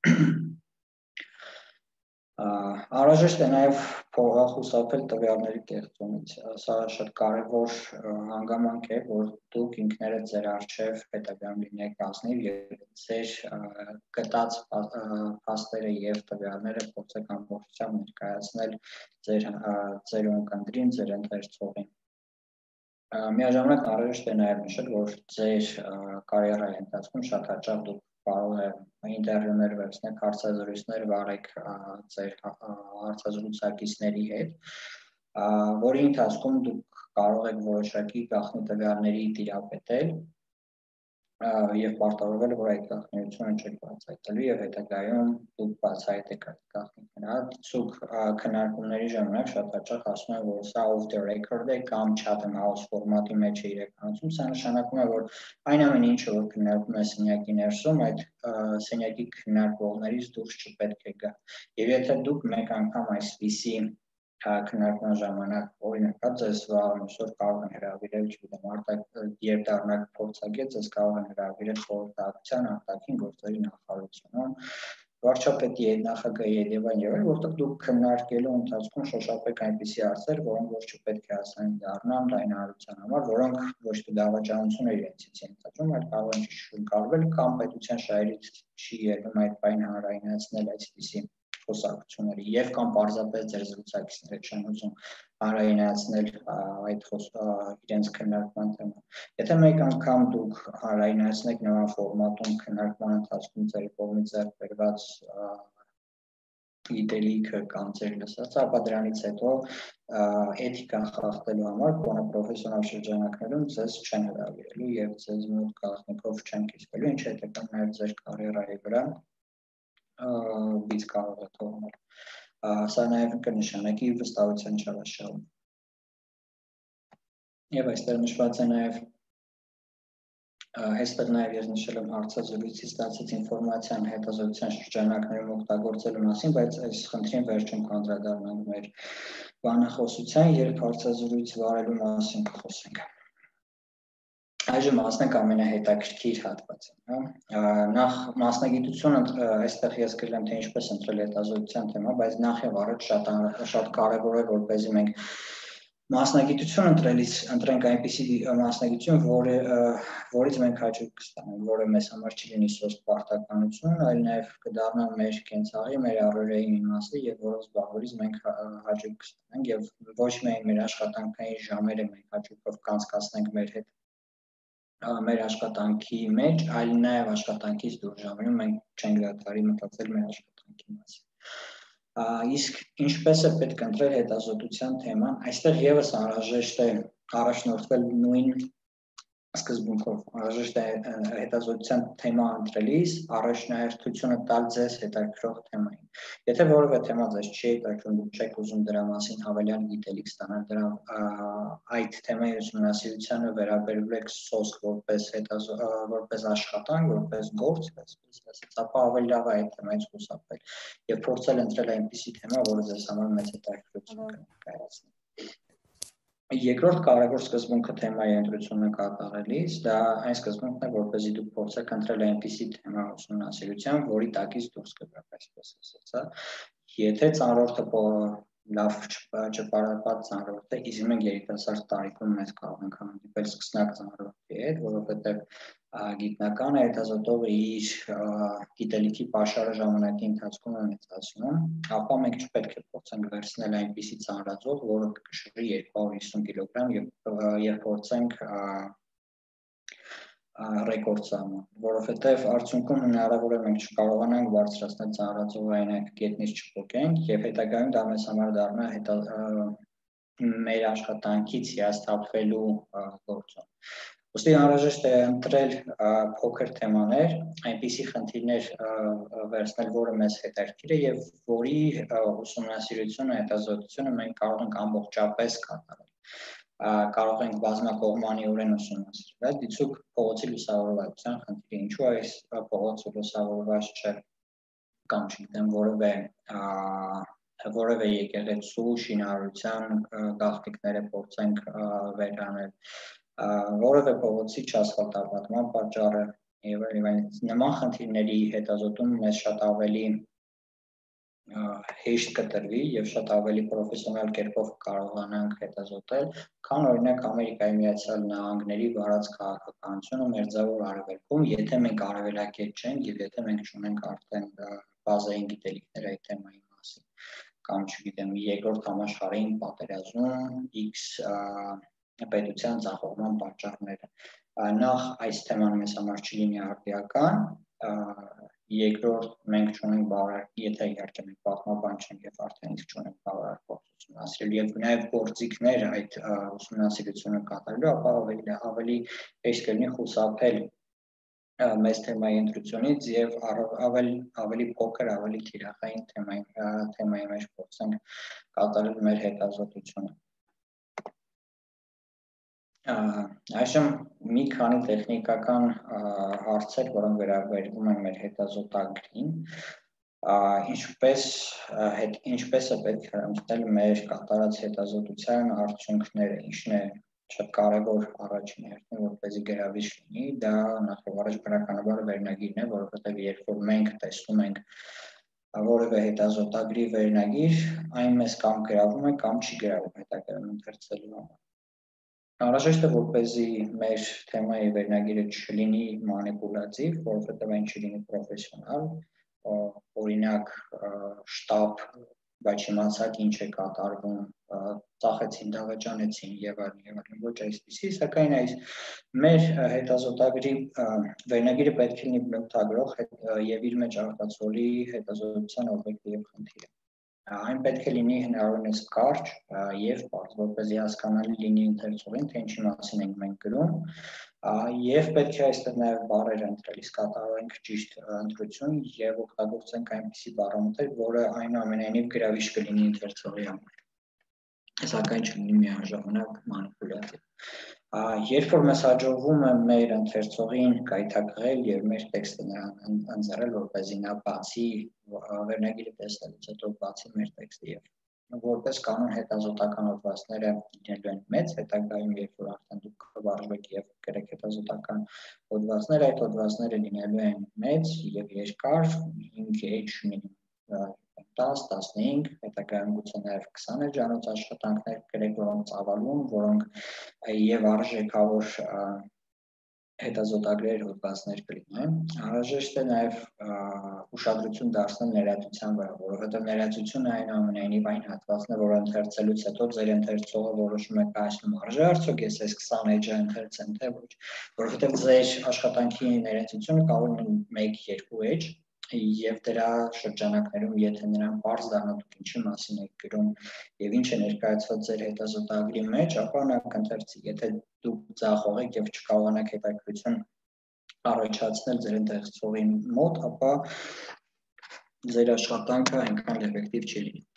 Speaker 1: Անհրաժեշտ է նաև խուսափել տվյալների կեղծումից։ Սա շատ կարևոր հանգամանք է, որ դուք ինքներդ ձեր առջև հետագայում լինեք ազնիվ եւ ձեր գտած փաստերը եւ տվյալները փորձեք ամբողջությամբ ներկայացնել ձեր ունկնդրին, ձեր ընթերցողին։ Միաժամանակ անհրաժեշտ է նաև նշել, որ ձեր կարիերայի ընթացքում շատ հաճախ դուք կարող եք ինտերվյուներ վերցնեք, հարցազրույցներ վարեք ձեր հարցազրույցակիցների հետ, որի ընթացքում դուք կարող եք որոշակի գաղտնի տվյալների տիրապետել եւ պարտավորվել, որ այդ գաղտնիությունը չեք բացահայտելու եւ հետագայում դուք բացահայտեք այդ գաղտնիքները։ Ցուկ քննարկումների ժամանակ շատ հաճախ ասում են, որ սա off the record է կամ Chatham House ֆորմատի մեջ է իրականացում, սա նշանակում է, որ այն ամեն ինչը որ քննարկվում է սենյակի ներսում, այդ սենյակի քննարկողներից դուրս չպետք է գա։ Եվ եթե դուք մեկ անգամ այսպիսի քննարկման ժամանակ օրինակ ձեզ այսօր կարող են հրավիրել, չգիտեմ, երբ դառնաք փորձագետ, ձեզ կարող են հրավիրել խորհրդակցության արտաքին գործերի նախարարությունում, վարչապետի հետ, նախագահի հետ եւ այլն, որտեղ դուք քննարկելու ընթացքում շոշափեք այնպիսի հարցեր, որոնք ոչ չպետք է հասանելի դառնան լայնահարության համար, որոնք ոչ թե դավաճանություն իրենցից են ծածկում, այլ կարող են շնորհվել կամ պետության շահերից չի ելնում այդ բանը հանրայնացնել այսպիսի խոսակցությունների եւ կամ պարզապես ձեր զրուցակիցները չեն ուզում հանրայնացնել այդ իրենց քննարկման թեման։ Եթե մեկ անգամ դուք հանրայնացնեք նման ֆորմատում քննարկման ընթացքում ձեր կողմից ձեռք բերված գիտելիքը կամ ձեր լսածը, ապա դրանից հետո էթիկան խախտելու համար կոնը պրոֆեսիոնալ շրջանակներում ձեզ չեն հրավիրելու եւ ձեզ մոտ գաղտնիքով չեն կիսվելու, ինչը հետագայում նաեւ ձեր կարիերայի վրա բիծ կարող է թողնել։ Սա նաեւ կնշանակի վստահության չարաշահում։ Եվ այստեղ նշված է նաեւ Այստեղ նաև ես նշել եմ հարցազրույցի ստացած ինֆորմացիան հետազոտության շրջանակներում օգտագործելու մասին, բայց այս խնդրին վերջում կանդրադառնանք մեր բանախոսության, երբ հարցազրույց վարելու մասին կխոսենք։ Այժմ հասնենք ամենահետաքրքիր հատվածին, Նախ մասնագիտությունը, այստեղ ես գրել եմ, թե ինչպես ընտրել հետազոտության թեմա, բայց նախ եւ առաջ շատ կարևոր է, որպեսզի մենք մասնագիտություն ընտրենք այնպիսի մասնագիտություն, որից մենք հաճույք կստանանք, որը մեզ համար չլինի սոսկ պարտականություն, այլ նաև կդառնա մեր կենցաղի, մեր առօրյայի մի մասը եւ որով զբաղվելիս մենք հաճույք կստանանք եւ ոչ միայն մեր աշխատանքային ժամերը մենք հաճույքով կանցկացնենք մեր հետ մեր աշխատանքի մեջ, այլ նաև աշխատանքից դուրս ժամերում մենք չենք դադարի մտածել մեր աշխատանքի մասին։ Իսկ ինչպես է պետք ընտրել հետազոտության թեման, այստեղ եւս անհրաժեշտ է առաջնորդվել նույն սկզբունքով, անհրաժեշտ է հետազոտության թեմա ընտրելիս առաջնահերթությունը տալ ձեզ հետաքրքրող թեմային։ Եթե որևէ թեմա ձեզ չի հետաքրքրում, դուք չեք ուզում դրա մասին հավելյալ գիտելիք ստանալ, այդ թեմայի ուսումնասիրությանը վերաբերվել եք սոսկ որպես աշխատանք, որպես գործ, ապա ավելի լավ է այդ թեմայից խուսափել եւ փորձել ընտրել այնպիսի թեմա, որը ձեզ համար մեծ հետաքրքրություն կներկայացնի։ Երկրորդ կարևոր սկզբունքը թեմայի ընտրությունը կատարելիս, դա այն սկզբունքն է, որպեսզի դուք փորձեք ընտրել այնպիսի թեմա ուսումնասիրության, որի տակից դուրս կգաք, այսպես ասած, Եթե ծանրորդը լավ չպարապած ծանրորդ է, իսկ մենք երիտասարդ տարիքում մեզ կարող ենք հանդիպել սկսնակ ծանրորդի հետ, որովհետև գիտնականը հետազոտողը իր գիտելիքի պաշարը ժամանակի ընթացքում է մեծացնում, ապա մենք չպետք է փորձենք վերցնել այնպիսի ծանրաձող, որը կկշռի 250 կիլոգրամ եւ փորձենք ռեկորդ սահմանել, որովհետև արդյունքում հնարավոր է մենք չկարողանանք բարձրացնել ծանրաձողային այդ գետնից չփոկենք եւ հետագայում դա մեզ համար դառնա մեր աշխատանքից հիասթափվելու գործոն։ Ուստի անհրաժեշտ է ընտրել փոքր թեմաներ, այնպիսի խնդիրներ վերցնել, որը մեզ հետաքրքիր է եւ որի ուսումնասիրությունը, հետազոտությունը մենք կարող ենք ամբողջապես կատարել։ Կարող ենք բազմակողմանիորեն ուսումնասիրել, դիցուք փողոցի լուսավորվածության խնդիրը, ինչու այս փողոցը լուսավորված չէ, կամ չգիտեմ որևէ եկեղեցու շինարարության գաղտնիքները փորձենք վերանել, որևէ փողոցի չասֆալտապատման պատճառը եւ այլն նման խնդիրների հետազոտում մեզ շատ ավելի հեշտ կտրվի եւ շատ ավելի պրոֆեսիոնալ կերպով կարողանանք հետազոտել, քան օրինակ Ամերիկայի Միացյալ Նահանգների վարած քաղաքականությունը մերձավոր արևելքում, եթե մենք արևելագետ չենք եւ եթե մենք չունենք արդեն բազային գիտելիքներ այդ թեմայի մասին, կամ չգիտեմ երկրորդ համաշխարհային պատերազմում X պետության ձախողման պատճառները։ Նախ այս թեման մեզ համար չլինի արդիական, երկրորդ մենք չունենք բավարար, եթե իհարկե մենք պատմաբան չենք եւ արդեն իսկ չունենք բավարար փորձ ուսումնասիրել եւ նաեւ գործիքներ այդ ուսումնասիրությունը կատարելու, ապա ավելի հեշտ կլինի խուսափել մեծ թեմայի ընտրությունից եւ ավելի փոքր, ավելի թիրախային թեմայի մեջ փորձենք կատարել մեր հետազոտությունը։ Այժմ մի քանի տեխնիկական հարցեր, որոնք վերաբերվում են մեր հետազոտագրին, ինչպես է պետք հրամցնել մեր կատարած հետազոտության արդյունքները, ինչն է շատ կարևոր առաջին հերթին, որպեսզի գրավիչ լինի, դա նախ եւ առաջ բնականաբար վերնագիրն է, որովհետեւ երբ որ մենք տեսնում ենք որևէ հետազոտագրի վերնագիր, այն մեզ կամ գրավում է, կամ չի գրավում հետագայում ընթերցելու համար։ Անհրաժեշտ է, որպեսզի մեր թեմայի վերնագիրը չլինի մանիպուլատիվ, որովհետև այն չլինի պրոֆեսիոնալ, օրինակ շտաբ, բայց չիմացակ ինչ է կատարվում, ծախեցին, դավաճանեցին եւ այլն, ոչ այսպեսի, սակայն այս մեր հետազոտագրի վերնագիրը պետք է լինի բնութագրող եւ իր մեջ արտացոլի հետազոտության օբյեկտը եւ խնդիրը։ Այն պետք է լինի հնարավորինս կարճ եւ պարզ, որպեսզի հասկանալի լինի ընթերցողին, թե ինչի մասին ենք մենք գրում, եւ պետք է այստեղ նաեւ բառեր ընտրել, իսկ կատարենք ճիշտ ընտրություն եւ օգտագործենք այնպիսի բառամտեր, որը այնուամենայնիվ գրավիչ կլինի ընթերցողի համար, սակայն չլինի միաժամանակ մանիպուլյատիվ։ Երբ որ մեզ հաջողվում է մեր ընթերցողին կայթակղել եւ մեր տեքստը նրան ընձեռել, որպեսզի նա բացի վերնագիրը տեսնելուց հետո բացի մեր տեքստը եւ որպես կանոն հետազոտական հոդվածները լինելու են մեծ, հետագայում երբ որ արդեն դուք կվարժվեք եւ գրեք հետազոտական հոդվածներ, այդ հոդվածները լինելու են մեծ եւ երկար, 5 մինիմում 10-15, հետագայում գուցե նաեւ 20 էջանոց աշխատանքներ գրեք, որոնք ծավալուն, որոնք եւ արժեքավոր հետազոտագրեր հոդվածներ կլինեն, անհրաժեշտ է նաև ուշադրություն դարձնել ներածության վրա, որովհետև ներածությունը այնուամենայնիվ այն հատվածն է, որ ընթերցելուց հետո ձեր ընթերցողը որոշում է կայացնում արժե արդյոք ես այս 20 էջը ընթերցեմ, թե ոչ, որովհետև ձեր աշխատանքի ներածությունը կարող է 1-2 էջ եւ դրա շրջանակներում, եթե նրան պարզ դառնա դուք ինչի մասին եք գրում եւ ինչ է ներկայացված ձեր հետազոտագրի մեջ, ապա նա կընթերցի, եթե դուք ձախող եք եւ չկարողանաք հետաքրքրություն առաջացնել ձեր ընթերցողի մոտ, ապա ձեր աշխատանքը այնքան էֆեկտիվ չի լինի։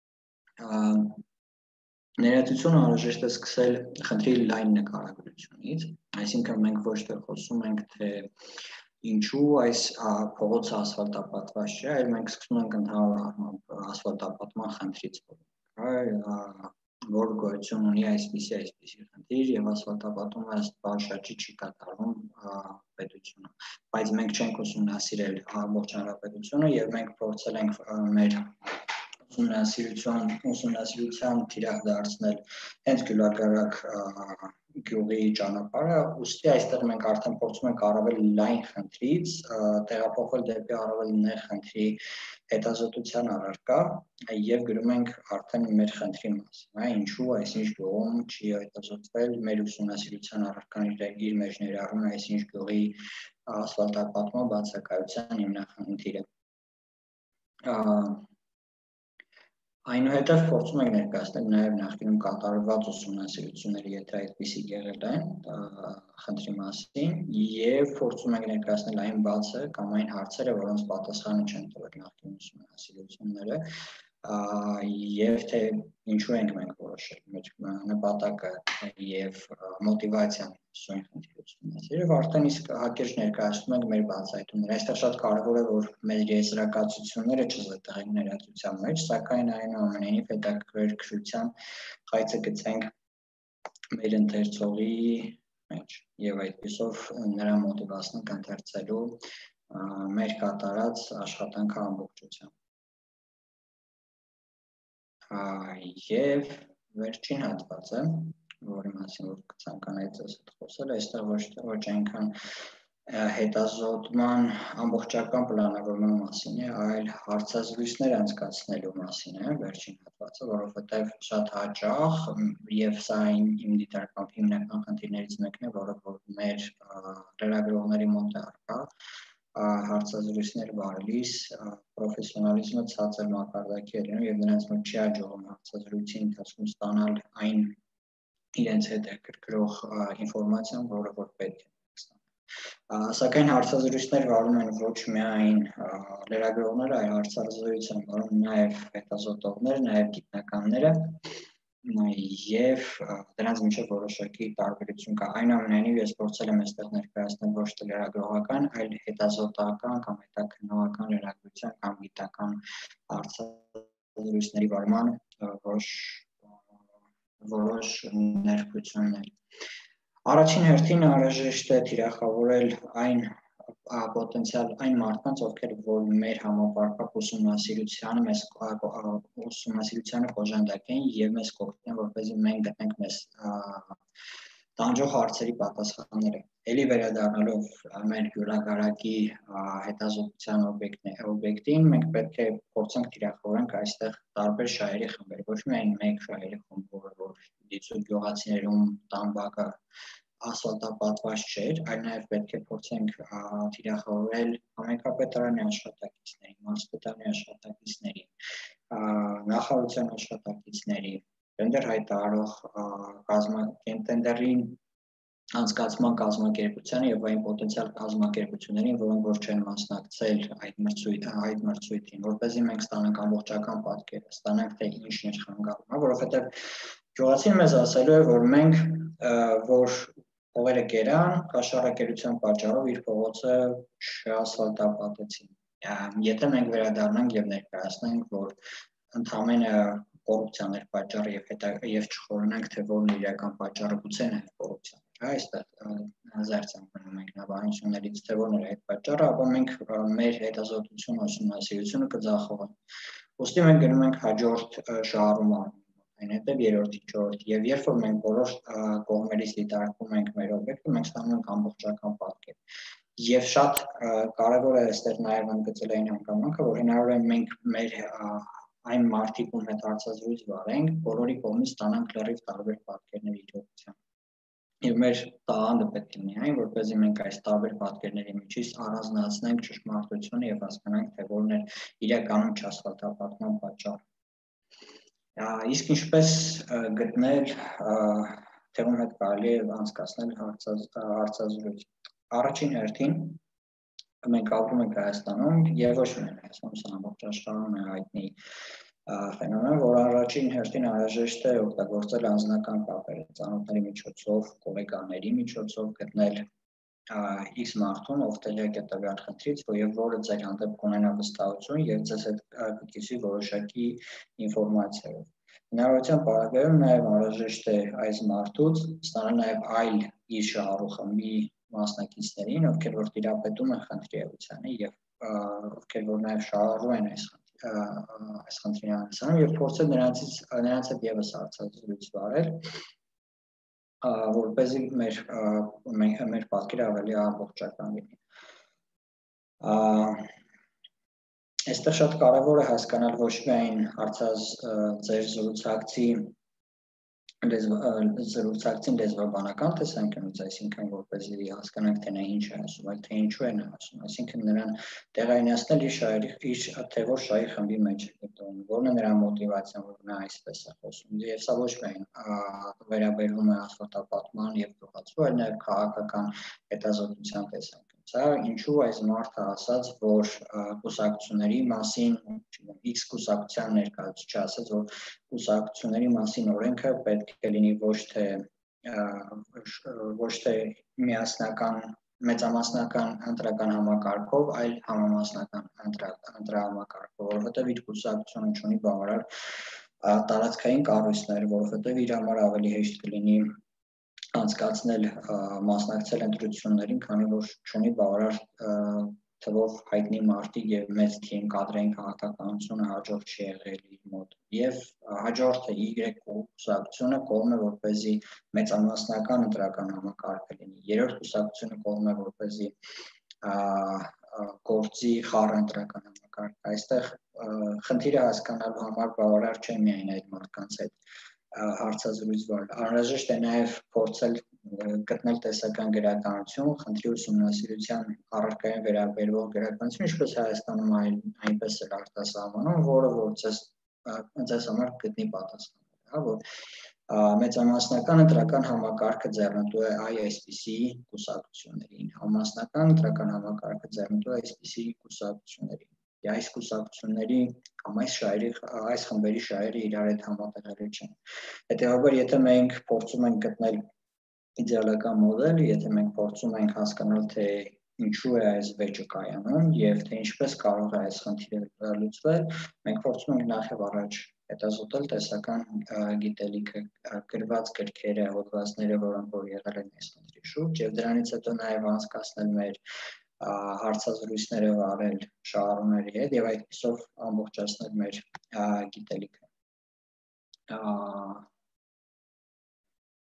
Speaker 1: Ներածությունը անհրաժեշտ է սկսել խնդրի լայն նկարագրությունից, այսինքն մենք ոչ թե խոսում ենք, թե ինչու այս փողոցը ասֆալտապատված չէ, այլ մենք սկսում ենք ընդհանուր առմամբ ասֆալտապատման խնդրից, որ գոյություն ունի այսպիսի խնդիր եւ ասֆալտապատումը ըստ բաժշաճի չի կատարվում պետությունը, բայց մենք չենք ուսումնասիրել ամբողջ հանրապետությունը եւ մենք փորձել ենք մեր ուսումնասիրության թիրախ դարձնել հենց Գյուլագարակ գյուղի ճանապարհը, ուստի այստեղ մենք արդեն փորձում ենք առավել լայն խնդրից տեղափոխվել դեպի առավել նեղ խնդրի հետազոտության առարկա եւ գրում ենք արդեն մեր խնդրի մասին, ինչու այսինչ գյուղում չի հետազոտվել մեր ուսումնասիրության առարկան իր մեջ ներառում է այսինչ գյուղի ասֆալտապատման բացակայության հիմնախնդիրը։ Այնուհետև փորձում ենք ներկայացնել նաև նախկինում կատարված ուսումնասիրությունների, եթե այդպիսի եղել են խնդրի մասին, եւ փորձում ենք ներկայացնել այն բացը կամ այն հարցերը, որոնց պատասխանը չեն տվել նախկին ուսումնասիրությունները, եւ թե ինչու ենք մենք որոշել մեր նպատակը եւ մոտիվացիան սույն խնդրի ուսումնասիրել, եւ արդեն իսկ հակիրճ ներկայացնում ենք մեր բացահայտումները։ Այստեղ շատ կարեւոր է, որ մեր եզրակացությունները չզետեղենք ներածության մեջ, սակայն այնուամենայնիվ հետաքրքրության խայծը գցենք մեր ընթերցողի մեջ եւ այդպիսով նրա մոտիվացնենք ընթերցելու մեր կատարած աշխատանքը ամբողջությամբ։ Եվ վերջին հատվածը, որի մասին որ կցանկանայի ձեզ հետ խոսել, այստեղ ոչ այնքան հետազոտման ամբողջական պլանավորման մասին է, այլ հարցազրույցներ անցկացնելու մասին է վերջին հատվածը, որովհետև շատ հաճախ եւ սա իմ դիտարկմամբ հիմնական խնդիրներից մեկն է, որը մեր լրագրողների մոտ է առկա, հարցազրույցներ վարելիս պրոֆեսիոնալիզմը ցածր մակարդակի է լինում եւ նրանց մոտ չի հաջողում հարցազրույցի ընթացքում ստանալ այն իրենց հետաքրքրող ինֆորմացիան, որը որ պետք է ստանալ։ Սակայն հարցազրույցներ վարում են ոչ միայն լրագրողները, այլ հարցազրույց են վարում նաեւ հետազոտողներ, նաեւ գիտնականները եւ դրանց միջեւ որոշակի տարբերություն կա։ Այնուամենայնիվ ես փորձել եմ այստեղ ներկայացնել ոչ թե լրագրողական, այլ հետազոտական կամ հետաքննողական լրագրության կամ գիտական հարցազրույցների վարման որոշ ներկայություններ։ Առաջին հերթին անհրաժեշտ է թիրախավորել այն պոտենցիալ այն մարդկանց, ովքեր որ մեր համապարփակ ուսումնասիրությանը կոժանդակ են եւ մեզ կօգնեն, որպեսզի մենք գտնենք մեզ տանջող հարցերի պատասխանները։ Էլի վերադառնալով մեր յուրագարակի հետազոտության օբյեկտին, մենք պետք է փորձենք թիրախավորենք այստեղ տարբեր շահերի խմբեր, ոչ միայն մեկ շահերի խումբ, որ դիցու գյուղացիներում տամբակը ասֆալտապատված չէր, այլ նաև պետք է փորձենք թիրախավորել համայնքապետարանի աշխատակիցների, մարզպետարանի աշխատակիցների, նախարարության աշխատակիցների, տենդեր հայտարարող տենդերին անցկացման կազմակերպությանը եւ այն պոտենցիալ կազմակերպություններին, որոնք որ չեն մասնակցել այդ մրցույթին, որպեսզի մենք ստանանք ամբողջական պատկերը, ստանանք թե ինչն էր խանգարումը, որովհետեւ գյուղացին մեզ ասելու է, որ մենք որ փողերը կերան, կաշառակերության պատճառով իր փողոցը չասֆալտապատեցին։ Եթե մենք վերադառնանք եւ ներկայացնենք, որ ընդհանրապես կոռուպցիան էր պատճառը եւ չխորհենք, թե որն է իրական պատճառը, գուցե նաև կոռուպցիան է, այստեղ զերծանք մնում ենք նավահանություններից, թե որն է այդ պատճառը, ապա մենք մեր հետազոտությունը, ուսումնասիրությունը կձախողենք։ Ուստի մենք գնում ենք հաջորդ շահառումը, այնուհետև երրորդի, չորրորդի, եւ երբ որ մենք բոլոր կողմերից դիտարկում ենք մեր օբյեկտը, մենք ստանում ենք ամբողջական պատկեր։ Եվ շատ կարևոր է այստեղ նաև ընդգծել այն հանգամանքը, որ հնարավոր է մենք մեր այն մարդիկ, ում հետ հարցազրույց վարենք, բոլորի կողմից ստանանք լրիվ տարբեր պատկերներ իրողության։ Եվ մեր տաղանդը պետք է լինի այն, որպեսզի մենք այս տարբեր պատկերների միջից առանձնացնենք ճշմարտությունը եւ հասկանանք, թե որն է իրականում չասֆալտապատման պատճառը։ Իսկ ինչպես գտնել, թե ում հետ կարելի է անցկացնել հարցազրույց։ Առաջին հերթին մենք ապրում ենք Հայաստանում եւ ոչ միայն Հայաստանում, սա ամբողջ աշխարհում է հայտնի ֆենոմեն, որ առաջին հերթին անհրաժեշտ է օգտագործել անձնական կապերը, ծանոթների միջոցով, գոլեգաների միջոցով գտնել X մարդուն, ով տեղյակ է տվյալ խնդրից, եւ որը ձեր հանդեպ կունենա վստահություն եւ ձեզ հետ կկիսվի որոշակի ինֆորմացիայով։ Հնարավորության պարագայում նաև անհրաժեշտ է այս մարդուց ստանալ նաև այլ իր շահառու խմբի մասնակիցներին, ովքեր որ տիրապետում են խնդրի էությանը եւ ովքեր որ նաև շահառու են այս խնդրի անցանում եւ փորձել նրանց հետ եւս հարցազրույց վարել, որպեսզի մեր պատկերը ավելի ամբողջական լինի։ Այստեղ շատ կարևոր է հասկանալ ոչ միայն ձեր զրուցակցին լեզվաբանական տեսանկյունից, այսինքն որպեսզի հասկանանք, թե նա ինչ է ասում, այլ թե ինչու է նա ասում, այսինքն նրան տեղայնացնել իր թե որ շահի խմբի մեջ է գտնվում, որն է նրա մոտիվացիան, որ նա այսպես է խոսում։ Եվ սա ոչ միայն վերաբերվում է ասֆալտապատման եւ գյուղացու, այլ նաեւ քաղաքական հետազոտության տեսանկյունից։ Սա ինչու այս մարդը ասաց, որ կուսակցությունների մասին, X կուսակցության ներկայացուցիչ ասաց, որ կուսակցությունների մասին օրենքը պետք է լինի ոչ թե միասնական մեծամասնական ընտրական համակարգով, այլ համամասնական ընտրահամակարգով, որովհետև իր կուսակցությունը ունի բավարար տարածքային կառույցներ, որովհետև իր համար ավելի հեշտ կլինի անցկացնել մասնակցել ընտրություններին, քանի որ չունի բավարար թվով հայտնի մարդիկ եւ մեծ թիմ կադրային քաղաքականությունը հաջող չի եղել իր մոտ եւ հաջորդը Y կուսակցությունը կողմ է որպեսզի մեծամասնական ընտրական համակարգը լինի, երրորդ կուսակցությունը կողմ է որպեսզի գործի խառը ընտրական համակարգ։ Այստեղ խնդիրը հասկանալու համար բավարար չէ միայն այդ մարդկանց հետ հարցազրույց վարել, անհրաժեշտ է նաև փորձել գտնել տեսական գրականություն, խնդրի ուսումնասիրության առարկային վերաբերող գրականություն, ինչպես Հայաստանում, այնպես էլ արտասահմանում, որը որ ձեզ համար գտնի պատասխաններ, որ մեծամասնական ընտրական համակարգը ձեռնտու է այսպիսի կուսակցություններին, համամասնական ընտրական համակարգը ձեռնտու է այսպիսի կուսակցություններին։ Այս կուսակցությունների կամ այս խմբերի շահերը իրար հետ համատեղելի չեն։ Հետևաբար, եթե մենք փորձում ենք գտնել իդեալական մոդել, եթե մենք փորձում ենք հասկանալ, թե ինչու է այս վեճը կայանում եւ թե ինչպես կարող է այս խնդիրը լուծվել, մենք փորձում ենք նախ եւ առաջ հետազոտել տեսական գիտելիքը, գրված գրքերը, հոդվածները, որոնք որ եղել են այս խնդրի շուրջ, եւ դրանից հետո նաեւ անցկացնել մեր հարցազրույցները վարել շահառուների հետ եւ այդպիսով ամբողջացնել մեր գիտելիքը։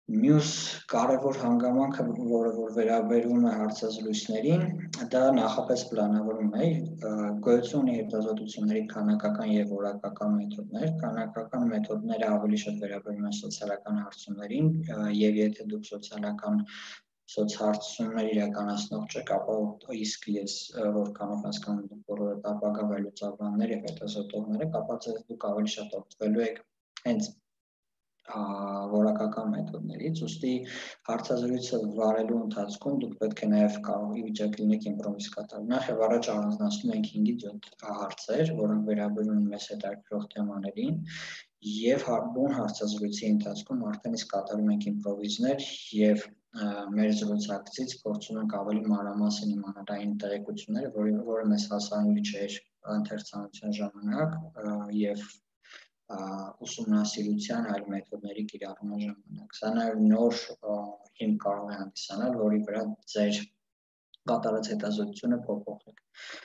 Speaker 1: Մյուս կարևոր հանգամանքը, որը վերաբերում է հարցազրույցներին, դա նախապես պլանավորում է, գոյություն ունի հետազոտությունների քանակական եւ որակական մեթոդներ։ Քանակական մեթոդները ավելի շատ վերաբերում են սոցիալական հարցումներին, եւ եթե դուք սոցիալական սոցհարցումներ իրականացնող չեք, ապա իսկ ես որքանով հասկանում եմ բոլորը ապագա վերլուծաբաններ եւ հետազոտողները, ապա դուք ավելի շատ օգտվելու եք հենց որակական մեթոդներից, ուստի հարցազրույցը վարելու ընթացքում դուք պետք է նաև կարող վիճակի լինեք իմպրովիզ կատարել։ Նախ եւ առաջ առանձնացնում ենք 5-7 հարցեր, որոնք վերաբերում են մեզ հետաքրքրող թեմաներին, եւ բուն հարցազրույցի ընթացքում արդեն իսկ կատարում ենք իմպրովիզներ եւ մեր զրուցակցից փորձում ենք ավելի մանրամասն իմանալ այն տեղեկությունները, որը մեզ հասանելի չէր ընթերցանության ժամանակ եւ ուսումնասիրության այլ մեթոդների կիրառման ժամանակ։ Սա նաև նոր հիմք կարող է հանդիսանալ, որի վրա ձեր կատարած հետազոտությունը փոփոխեք։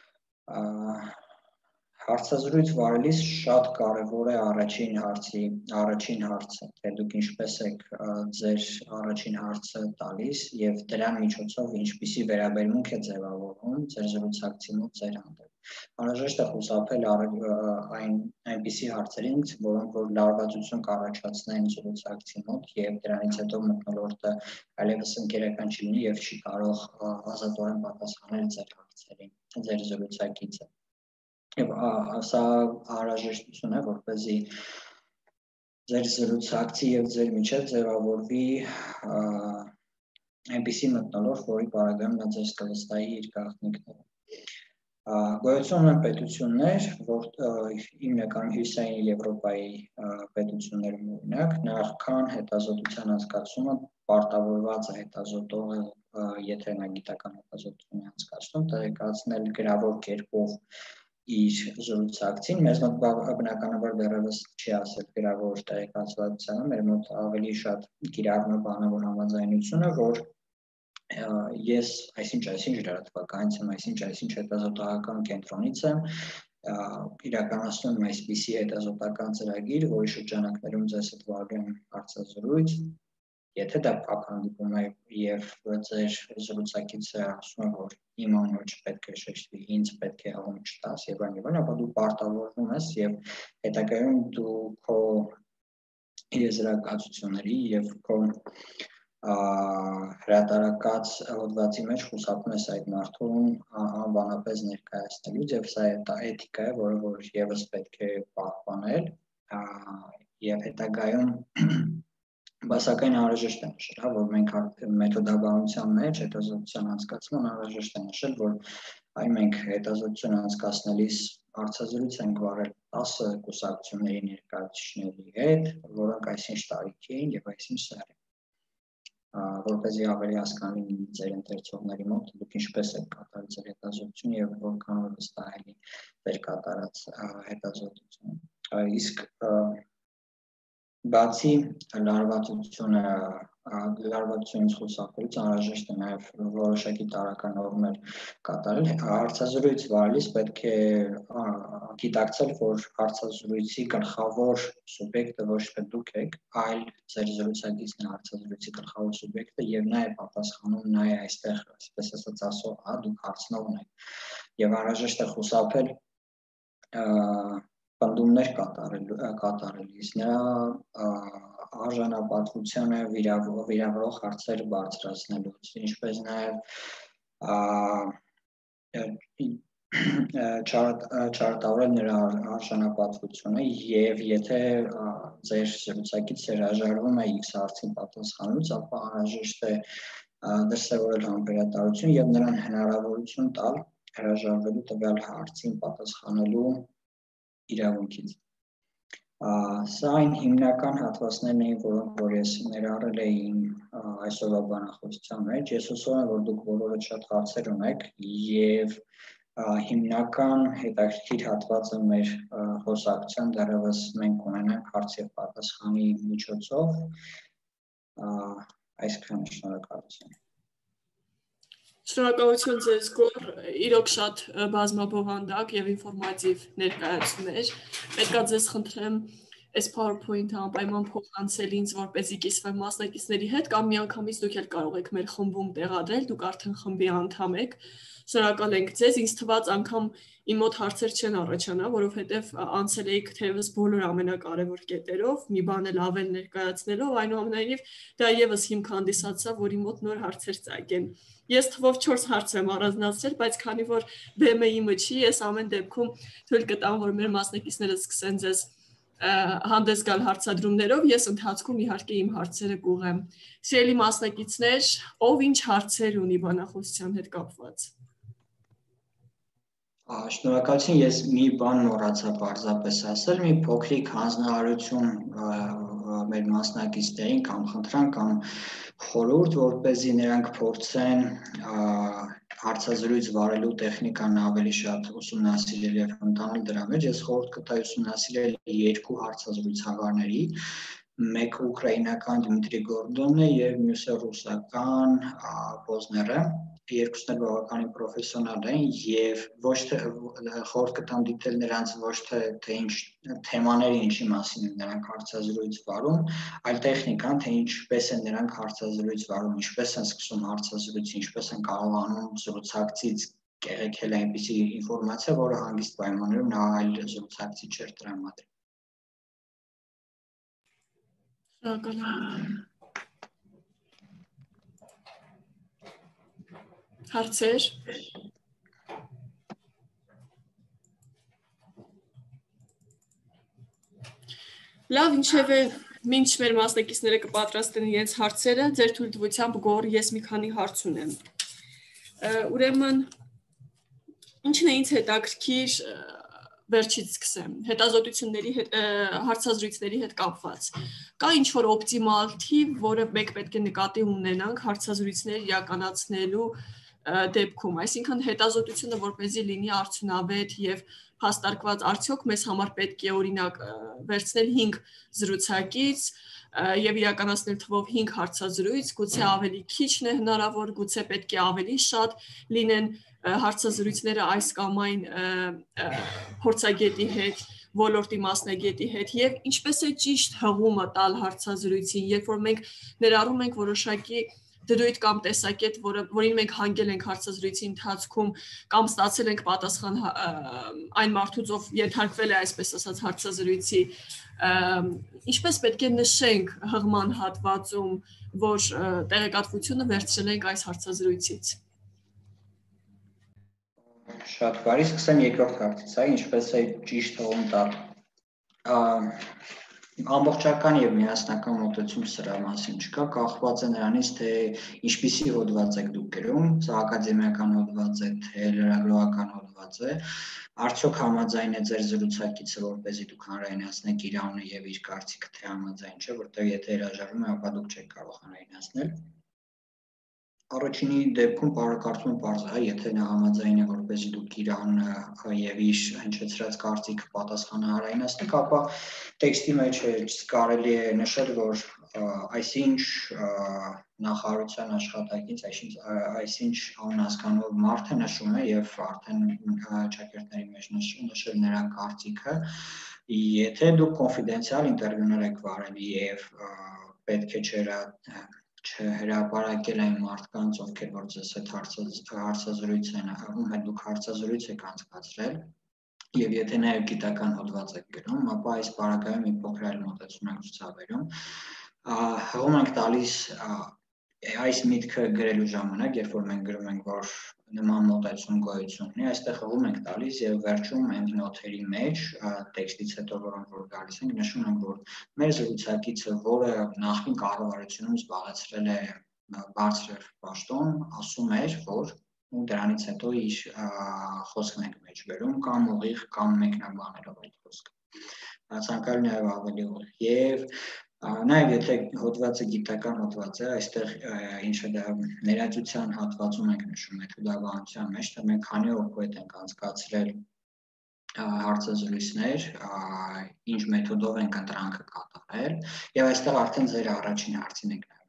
Speaker 1: Հարցազրույց վարելիս շատ կարևոր է առաջին հարցը, թե դուք ինչպես եք ձեր առաջին հարցը տալիս եւ դրան միջոցով ինչպիսի վերաբերմունք է ձևավորվում ձեր զրուցակցի մոտ ձեր հանդեպ։ Անհրաժեշտ է խուսափել այնպիսի հարցերից, որոնք որ լարվածություն կառաջացնեն զրուցակցի մոտ եւ դրանից հետո մթնոլորտը այլևս ընկերական չի լինի եւ չի կարող ազատորեն պատասխանել ձեր հարցերին, ձեր զրուցակիցը։ Եվ սա անհրաժեշտություն է, որպեսզի ձեր զրուցակցի եւ ձեր միջև ձևավորվի այնպիսի մթնոլորտ, որի պարագայում նա ձեզ կվստահի իր գաղտնիքները։ Գոյություն ունեն պետություններ, որ հիմնականում հյուսիսային Եվրոպայի պետություններում օրինակ, նախքան հետազոտության անցկացումը պարտավորված է հետազոտողը, եթե նա գիտական հետազոտություն է անցկացնում, տեղեկացնել գրավոր կերպով իր զրուցակցին, մեզ մոտ բնականաբար դեռևս չի ասել գրավոր տեղեկացվածությանը, մեր մոտ ավելի շատ կիրառվում է բանավոր համաձայնությունը, որ ես այսինչ լրատվականից եմ, այսինչ հետազոտողական կենտրոնից եմ, իրականացնում եմ այսպիսի հետազոտական ծրագիր, որի շրջանակներում ձեզ հետ վարելու եմ հարցազրույց, եթե դա փոխհանդիպում է եւ ձեր զրուցակիցը ասում է, որ իմ անունը չպետք է շեշտվի, ինձ պետք է հողում չտաս եւ այլն, ապա դու պարտավորվում ես եւ հետագայում դու քո եզրակացությունների եւ քո հրատարակած հոդվածի մեջ խուսափում ես այդ մարդուն անվանապես ներկայացնելուց եւ սա էթիկա է, որը որ եւս պետք է պահպանել եւ հետագայում Բասակային անհրաժեշտ է նշել, որ մենք մեթոդաբանության մեջ հետազոտության անցկացման անհրաժեշտ է նշել, որ մենք հետազոտություն անցկացնելիս հարցազրույց ենք վարել 10 կուսակցությունների ներկայացուցիչների հետ, որոնք այսինչ տարիքի էին եւ այսինչ սեռ են, որպեսզի ավելի հասկանալի լինի ձեր ընթերցողների մոտ, դուք ինչպես եք կատարել ձեր հետազոտությունը եւ որքանով է վստահելի ձեր կատարած հետազոտությունը։ Իսկ Բացի լարվածությունից խուսափելուց անհրաժեշտ է նաև որոշակի տարրական նորմեր կատարել։ Հարցազրույց վարելիս պետք է գիտակցել, որ հարցազրույցի գլխավոր սուբյեկտը ոչ թե դուք եք, այլ ձեր զրուցակիցն է հարցազրույցի գլխավոր սուբյեկտը եւ նա է պատասխանում, նա է այստեղ, այսպես ասած, ասող, դուք հարցնողն եք։ Եվ անհրաժեշտ է խուսափել պնդումներ կատարելիս, նրա արժանապատվությանը վիրավորող հարցեր բարձրացնելուց, ինչպես նաև չարտավորել նրա արժանապատվությունը եւ եթե ձեր զրուցակիցը հրաժարվում է X հարցին պատասխանելուց, ապա անհրաժեշտ է դրսևորել համբերատարություն եւ նրան հնարավորություն տալ հրաժարվելու տվյալ հարցին պատասխանելու իրավունքից։ Սա այն հիմնական հատվածներն էին, որոնք որ ես ներառել էի այսօրվա բանախոսության մեջ։ Ես հուսով եմ, որ դուք բոլորը շատ հարցեր ունեք եւ հիմնական հետաքրքիր հատվածը մեր խոսակցության դեռևս մենք ունենանք հարց եւ պատասխանի միջոցով։ Այսքան շնորհակալություն։
Speaker 2: Շնորհակալություն ձեզ Գոր, իրոք շատ բազմաբովանդակ եւ ինֆորմատիվ ներկայացումներ։ Պետք է ձեզ խնդրեմ այս PowerPoint-ը անպայման փոխանցել ինձ, որպեսզի կիսվեմ մասնակիցների հետ, կամ միանգամից դուք էլ կարող եք մեր խմբում տեղադրել, դուք արդեն խմբի անդամ եք։ Շնորհակալ ենք ձեզ, ինձ թվաց անգամ իմ մոտ հարցեր չեն առաջանա, որովհետև անցել էիք թեւս բոլոր ամենակարևոր կետերով, մի բան էլ ավել ներկայացնելով, այնուամենայնիվ դա եւս հիմք հանդիսացավ, որ իմ մոտ նոր հարցեր ծագեն։ Ես թվով 4 հարց եմ առանձնացրել, բայց քանի որ բեմը իմը չի, ես ամեն դեպքում թույլ կտամ, որ մեր մասնակիցները սկսեն ձեզ հանդես գալ հարցադրումներով, ես ընթացքում իհարկե իմ հարցերը կուղեմ։ Սիրելի մասնակիցներ, ով ինչ հարցեր ունի բանախոսության հետ կապված։
Speaker 1: Շնորհակալություն, ես մի բան մոռացա պարզապես ասել, մի փոքրիկ հանձնարարություն մեր մասնակիցներին կամ խնդրան կամ խորհուրդ, որպեսզի նրանք փորձեն հարցազրույց վարելու տեխնիկան ավելի շատ ուսումնասիրել եւ ընտանել դրա մեջ, ես խորհուրդ կտայի ուսումնասիրել երկու հարցազրույցավարների, մեկը ուկրաինական Դմիտրի Գորդոնն է եւ մյուսը ռուսական Պոզները, երկուսն էլ բավականին պրոֆեսիոնալ են եւ ոչ թե խորհուրդ կտամ դիտել նրանց ոչ թե ինչ թեմաների ինչի մասին են նրանք հարցազրույց վարում, այլ տեխնիկան, թե ինչպես են նրանք հարցազրույց վարում, ինչպես են սկսում հարցազրույցը, ինչպես են կարողանում զրուցակցից կեղեքել այնպիսի ինֆորմացիա, որը հանգիստ պայմաններում նա այլ զրուցակցի չէր տրամադրել։
Speaker 2: Հարցեր։ Լավ, ինչևէ, մինչ մեր մասնակիցները կպատրաստեն իրենց հարցերը, ձեր թույլտվությամբ գոռ ես մի քանի հարց ունեմ։ Ուրեմն, ինչն է ինձ հետաքրքիր վերջից սկսեմ, հետազոտությունների հետ, հարցազրույցների հետ կապված։ Կա ինչ-որ օպտիմալ թիվ, որը մենք պետք է նկատի ունենանք հարցազրույցներ իրականացնելու դեպքում, այսինքն հետազոտությունը որպեսզի լինի արդյունավետ եւ հաստարկված, արդյոք մեզ համար պետք է օրինակ վերցնել 5 զրուցակից եւ իրականացնել թվով 5 հարցազրույց, գուցե ավելի քիչն է հնարավոր, գուցե պետք է ավելի շատ լինեն հարցազրույցները այս կամ այն փորձագետի հետ, ոլորտի մասնագետի հետ եւ ինչպես է ճիշտ հղումը տալ հարցազրույցին, երբ որ մենք ներառում ենք որոշակի դրույթ կամ տեսակետ, որին մենք հանգել ենք հարցազրույցի ընթացքում կամ ստացել ենք պատասխան այն մարդուց, ով ենթարկվել է այսպես ասած հարցազրույցի, ինչպես պետք է նշենք հղման հատվածում, որ տեղեկատվությունը վերցրել ենք այս հարցազրույցից։
Speaker 1: Շատ բարի, սկսեմ երկրորդ հարցից, ինչպես է ճիշտ հղում տալ։ Ամբողջական եւ միասնական մոտեցում սրա մասին չկա, կախված է նրանից, թե ինչպիսի հոդված եք դուք գրում, սա ակադեմիական հոդված է, թե լրագրողական հոդված է, արդյոք համաձայն է ձեր զրուցակիցը, որպեսզի դուք հանրայնացնեք իր անունը եւ իր կարծիքը, թե համաձայն չէ, որտեղ եթե հրաժարվում է, ապա դուք չեք կարող հանրայնացնել։ Առաջինի դեպքում կարծում եմ պարզ է, եթե նա համաձայն է, որպեսզի դուք իր անունը եւ իր հնչեցրած կարծիքը պատասխանը հանրայնացնեք, ապա տեքստի մեջ կարելի է նշել, որ այսինչ նախարարության աշխատակից, այսինչ անհասկանալի մարդը նշում է եւ արդեն ճակերտների մեջ նշել նրա կարծիքը, եթե դուք կոնֆիդենցիալ ինտերվյուներ եք վարել եւ պետք է չհրապարակել այն մարդկանց, ովքեր որ ձեզ հետ հարցազրույց են, ում հետ դուք հարցազրույց եք անցկացրել, եւ եթե նաեւ գիտական հոդված եք գրում, ապա այս բaragայում մի փոքր այլ մոտեցում ենք ցուցաբերում։ Հղում ենք տալիս այս միտքը գրելու ժամանակ, երբ որ մենք գրում ենք, որ նման մոտեցում գոյություն ունի, այստեղ հղում ենք տալիս եւ վերջում endnote-երի մեջ տեքստից հետո որոնք որ գալիս են, նշում ենք, որ մեր զրուցակիցը, որը նախկին կառավարությունում զբաղեցրել է բարձր պաշտոն, ասում էր, որ ու դրանից հետո իր խոսքն ենք մեջ բերում կամ ուղիղ կամ մեկնաբանելով այդ խոսքը։ Ցանկալի նաեւ ավելի ուղիղ եւ նաեւ եթե հոդվածը գիտական հոդված է, այստեղ ինչը դա ներածության հատվածում ենք նշում մեթոդաբանության մեջ, թե մենք քանի օր ենք անցկացրել հարցազրույցներ, ինչ մեթոդով ենք ընտրանքը կատարել եւ այստեղ արդեն ձեր առաջին հարցին ենք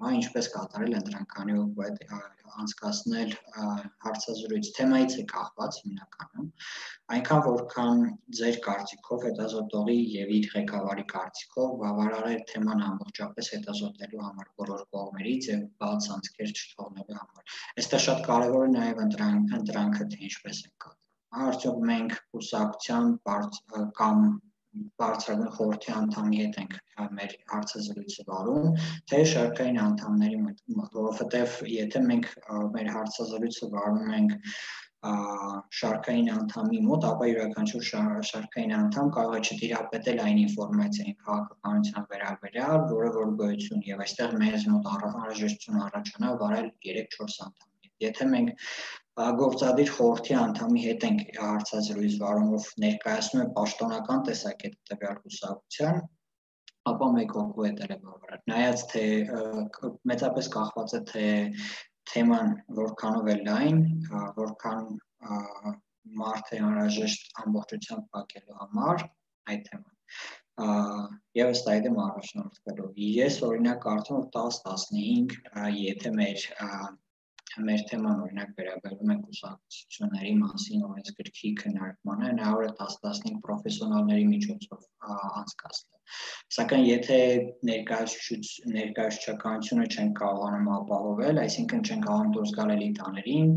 Speaker 1: ինչպես կատարել ընտրանքանի հետ անցկացնել հարցազրույց թեմայից է կախված հիմնականում, այնքան որքան ձեր կարծիքով հետազոտողի եւ իր ղեկավարի կարծիքով բավարար է թեման ամբողջապես հետազոտելու համար բոլոր կողմերից եւ բաց անցքեր չթողնելու համար։ Այստեղ շատ կարեւոր է նաեւ ընտրանքը թե ինչպես է կատարվում։ Արդյոք մենք կուսակցության կամ բարձրագույն խորհրդի անդամի հետ ենք մեր հարցազրույցը վարում, թե շարքային անդամների մոտ, որովհետև եթե մենք մեր հարցազրույցը վարում ենք շարքային անդամի մոտ, ապա յուրաքանչյուր շարքային անդամ կարող է չտիրապետել այն ինֆորմացիային քաղաքականության վերաբերյալ, որը որ գոյություն եւ այստեղ մեզ մոտ անհրաժեշտություն առաջանա վարել 3-4 անդամի։ Եթե մենք գործադիր խորհրդի անդամի հետ ենք հարցազրույց վարում, ով ներկայացնում է պաշտոնական տեսակետ տվյալ կուսակցության, ապա մեկ հոգու է բավարար։ Նայած թե մեծապես կախված է թե թեման որքանով է լայն, որքան մարդ է անհրաժեշտ ամբողջությամբ փակելու համար այդ թեման։ Եվ ըստ այդմ առաջնորդվելով։ Ես օրինակ կարծում եմ 10-15, եթե մեր թեման օրինակ վերաբերում է կուսակցությունների մասին օրենսգրքի քննարկմանը, հնարավոր է 10-15 պրոֆեսիոնալների միջոցով անցկացնել։ Սակայն եթե ներկայացուցչականությունը չեն կարողանում ապահովել, այսինքն չեն կարողանում դուրս գալ էլիտաներին,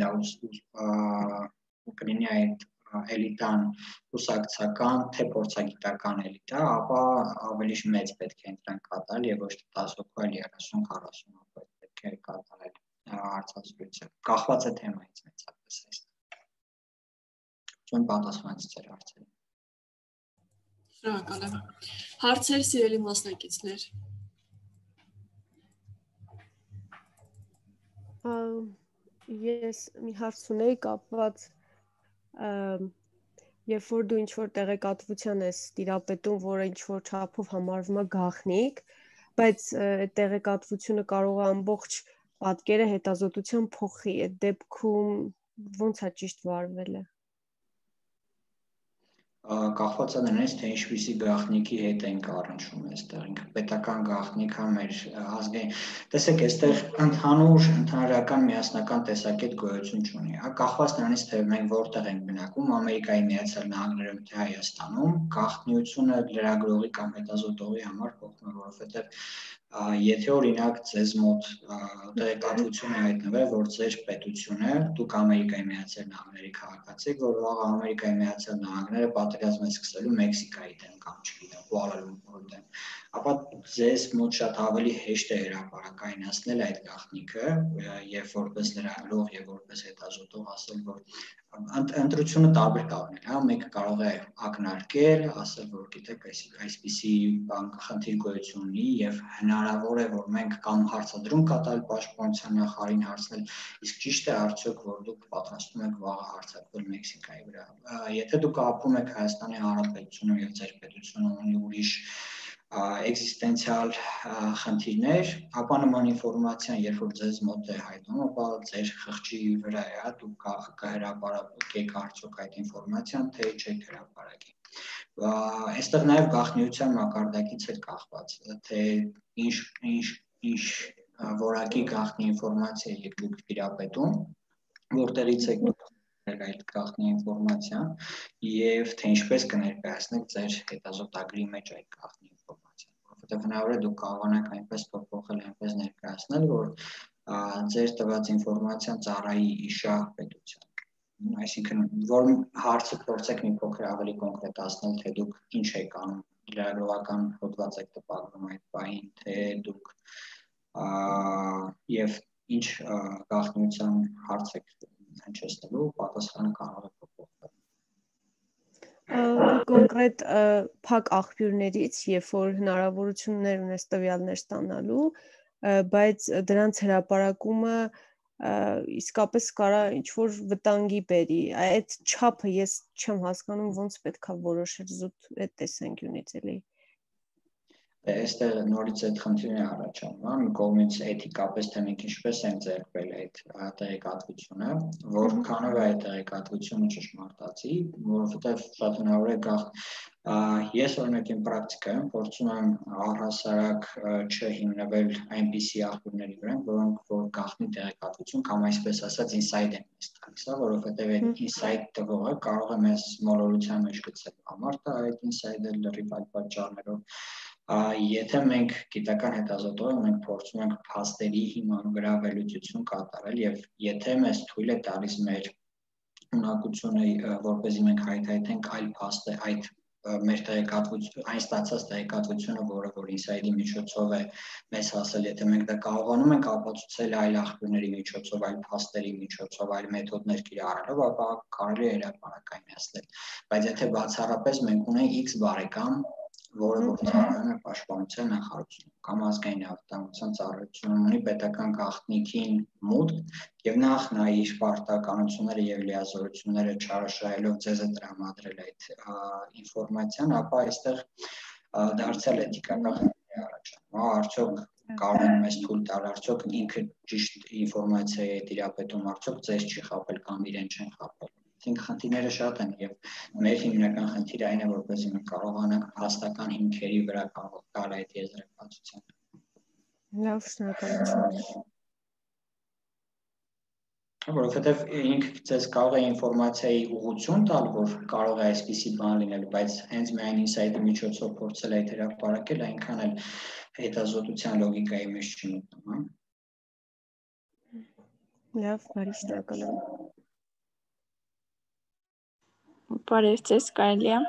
Speaker 1: կլինի այդ էլիտան կուսակցական, թե փորձագիտական էլիտա, ապա ավելի մեծ պետք է ընտրանք կատարել եւ ոչ թե 10 հոգու, այլ 30-40 հոգու պետք է կատարել հարցազրույցը, կախված է թեմայից մեծապես այստեղ։ Ուսում պատասխանեցի ձեր հարցերին։
Speaker 2: Շնորհակալ եմ։ Հարցեր սիրելի մասնակիցներ։
Speaker 3: Ես մի հարց ունեի կապված երբ որ դու ինչ-որ տեղեկատվության ես տիրապետում, որը ինչ-որ չափով համարվում է գաղտնիք, բայց այդ տեղեկատվությունը կարող է ամբողջ պատկերը հետազոտության փոխի, այդ դեպքում ոնց է ճիշտ վարվել է։
Speaker 1: Կախված է նրանից, թե ինչպիսի գաղտնիքի հետ ենք առնչվում այստեղ, ինքը պետական գաղտնիք է մեր ազգային։ Տեսեք, այստեղ ընդհանրական միասնական տեսակետ գոյություն չունի։ Կախված նրանից, թե մենք որտեղ ենք բնակվում, Ամերիկայի Միացյալ Նահանգներում թե Հայաստանում, գաղտնիությունը լրագրողի կամ հետազոտողի համար փոխվում է, որովհետև եթե օրինակ ձեզ մոտ տեղեկատվություն է հայտնվել, որ ձեր պետությունը, դուք Ամերիկայի Միացյալ Նահանգների քաղաքացի եք, որ վաղ Ամերիկայի Միացյալ Նահանգները պատերազմ է սկսելու Մեքսիկայի դեմ կամ չգիտեմ, Կուալա Լումպուրի դեմ, ապա ձեզ մոտ շատ ավելի հեշտ է հրապարակայնացնել այդ գաղտնիքը եւ որպես լրագրող եւ որպես հետազոտող ասել, որ ընտրությունը տարբեր կարող է, մեկը կարող է ակնարկել, ասել, որ գիտեք, այսպիսի բան խնդիր գոյություն ունի եւ հնարավոր է, որ մենք կամ հարցադրում կատարել պաշտպանության նախարարին հարցնել, իսկ ճիշտ է արդյոք, որ դուք պատրաստում եք վաղը հարձակվել Մեքսիկայի վրա։ Եթե դուք ապրում եք Հայաստանի Հանրապետությունում եւ ձեր պետությունը ունի ուրիշ էքզիստենցիալ խնդիրներ, ապա նման ինֆորմացիան, երբ որ ձեզ մոտ է հայտնում, ապա ձեր խղճի վրա է, դուք կհրապարակեք արդյոք այդ ինֆորմացիան, թե չեք հրապարակի։ Այստեղ նաև գաղտնիության մակարդակից է կախված, թե ինչ որակի գաղտնի ինֆորմացիա եք դուք տիրապետում, որտեղից եք դուք այդ գաղտնի ինֆորմացիան եւ թե ինչպես կներկայացնեք ձեր հետազոտագրի մեջ այդ գաղտնի ինֆորմացիան, որովհետեւ հնարավոր է դուք կարողանաք այնպես փոփոխել, այնպես ներկայացնել, որ ձեր տված ինֆորմացիան ծառայի իշահ պետության։ Այսինքն, որ հարցը փորձեք մի փոքր ավելի կոնկրետացնել, թե դուք ինչ եք անում, լրագրողական հոդված եք տպագրում այդ բանին, թե դուք եւ ինչ գաղտնիության հարց եք հնչեցնելու, պատասխանը կարող է փոփոխվել։
Speaker 3: Կոնկրետ փակ աղբյուրներից, երբ որ հնարավորություններ ունես տվյալներ ստանալու, բայց դրանց հրապարակումը իսկապես կարա ինչ-որ վտանգի բերի։ Այդ չափը ես չեմ հասկանում, ոնց պետք է որոշել զուտ այդ տեսանկյունից էլի։
Speaker 1: Այստեղ նորից այդ խնդիրն է առաջանում, մի կողմից էթիկապես թե մենք ինչպես ենք ձեռք բերել այդ տեղեկատվությունը, որքանով է այդ տեղեկատվությունը ճշմարտացի, որովհետև շատ հնարավոր է ես օրինակ իմ պրակտիկայում փորձում եմ առհասարակ չհիմնվել այնպիսի աղբյուրների վրա, որոնք որ գաղտնի տեղեկատվություն կամ այսպես ասած ինսայդ են մեզ տալիս, որովհետև այդ ինսայդ տվողը կարող է մեզ մոլորության մեջ գցել համարը այդ ինսայդը լրիվ այլ պատճառներով Եթե մենք գիտական հետազոտող մենք փորձում ենք փաստերի հիման վրա վերլուծություն կատարել եւ եթե մեզ թույլ է տալիս մեր ունակությունը որպեսզի մենք հայթայթենք այլ փաստեր այդ մեր տեղեկատվություն այն ստացած տեղեկատվությունը որ ինսայդի միջոցով է մեզ հասել եթե մենք դա կարողանում ենք ապացուցել այլ աղբյուրների միջոցով այլ փաստերի միջոցով այլ մեթոդներ կիրառելով ապա կարելի է հրապարակայնացնել բայց եթե բացառապես մենք ունենք X բարեկամ որը գործարարում է պաշտպանության նախարարությունը կամ ազգային անվտանգության ծառայությունում ունի պետական գաղտնիքին մուտք եւ նախ նա իր պարտականությունները եւ լիազորությունները չարաշահելով ձեզ է տրամադրել այդ ինֆորմացիան, ապա այստեղ դարձյալ էթիկական խնդիր է առաջանում։ Արդյոք կարող են մեզ թույլ տալ, արդյոք ինքը ճիշտ ինֆորմացիա է տիրապետում, արդյոք ձեզ չի խաբել կամ իրեն չեն խաբել։ Խնդիրները շատ են եւ մեր հիմնական խնդիրը այն է որպեսզի մենք կարողանանք հաստական հիմքերի վրա կարողանալ այդ եզրակացությունը։
Speaker 3: Լավ, շնորհակալություն։
Speaker 1: Որովհետեւ ինքը ձեզ կարող է ինֆորմացիայի ուղղություն տալ, որ կարող է այսպիսի բան լինել, բայց հենց միայն ինսայդի միջոցով փորձել այդ հրապարակել, այնքան էլ հետազոտության լոգիկայի մեջ չի մտնում,
Speaker 3: Լավ, բարի շնորհակալ եմ։
Speaker 4: Բարև ձեզ, կարելի է։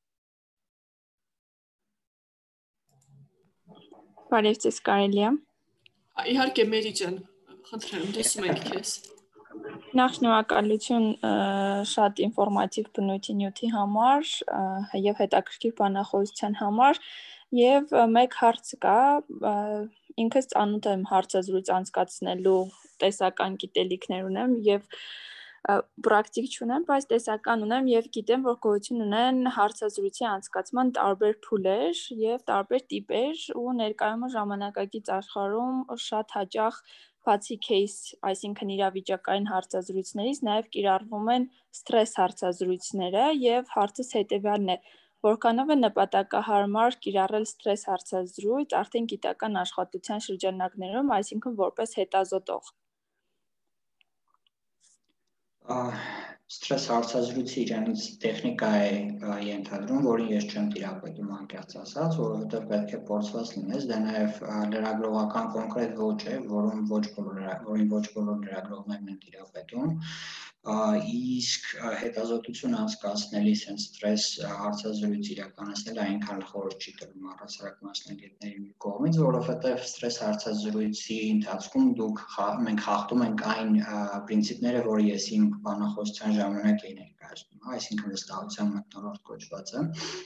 Speaker 4: Բարև ձեզ, կարելի է։
Speaker 2: Իհարկե, Մերի ջան, խնդրեմ, լսում ենք քեզ։
Speaker 4: Նախ շնորհակալություն շատ ինֆորմատիվ բնույթի նյութի համար եւ հետաքրքիր բանախոսության համար եւ մեկ հարց կա ինքս ծանոթ եմ հարցազրույց անցկացնելու տեսական գիտելիքներ ունեմ եւ պրակտիկ չունեմ, բայց տեսական ունեմ եւ գիտեմ, որ գոյություն ունեն հարցազրույցի անցկացման տարբեր փուլեր եւ տարբեր տիպեր ու ներկայումս ժամանակակից աշխարհում շատ հաճախ բացի case, այսինքն իրավիճակային հարցազրույցներից նաեւ կիրառվում են սթրես հարցազրույցները եւ հարցս հետեւյալն է. որքանով է նպատակահարմար կիրառել սթրես հարցազրույց արդեն գիտական աշխատության շրջանակներում, այսինքն որպես հետազոտող։
Speaker 1: Սթրես հարցազրույցը իրանից տեխնիկա է ենթադրում, որին ես չեմ տիրապետում անկեղծ ասած, որովհետև պետք է փորձված լինես, դա նաև լրագրողական կոնկրետ ոճ է, որին ոչ բոլոր լրագրողներն են տիրապետում, իսկ հետազոտություն անցկացնելիս հենց սթրես հարցազրույց իրականացնել այնքան խորհուրդ չի տրվում առհասարակ մասնագետների կողմից, որովհետև սթրես հարցազրույցի ընթացքում մենք խախտում ենք այն պրինցիպները, որը ես իմ բանախոսության ժամանակ էի ներկայացնում, այսինքն վստահության մթնոլորտ կոչվածը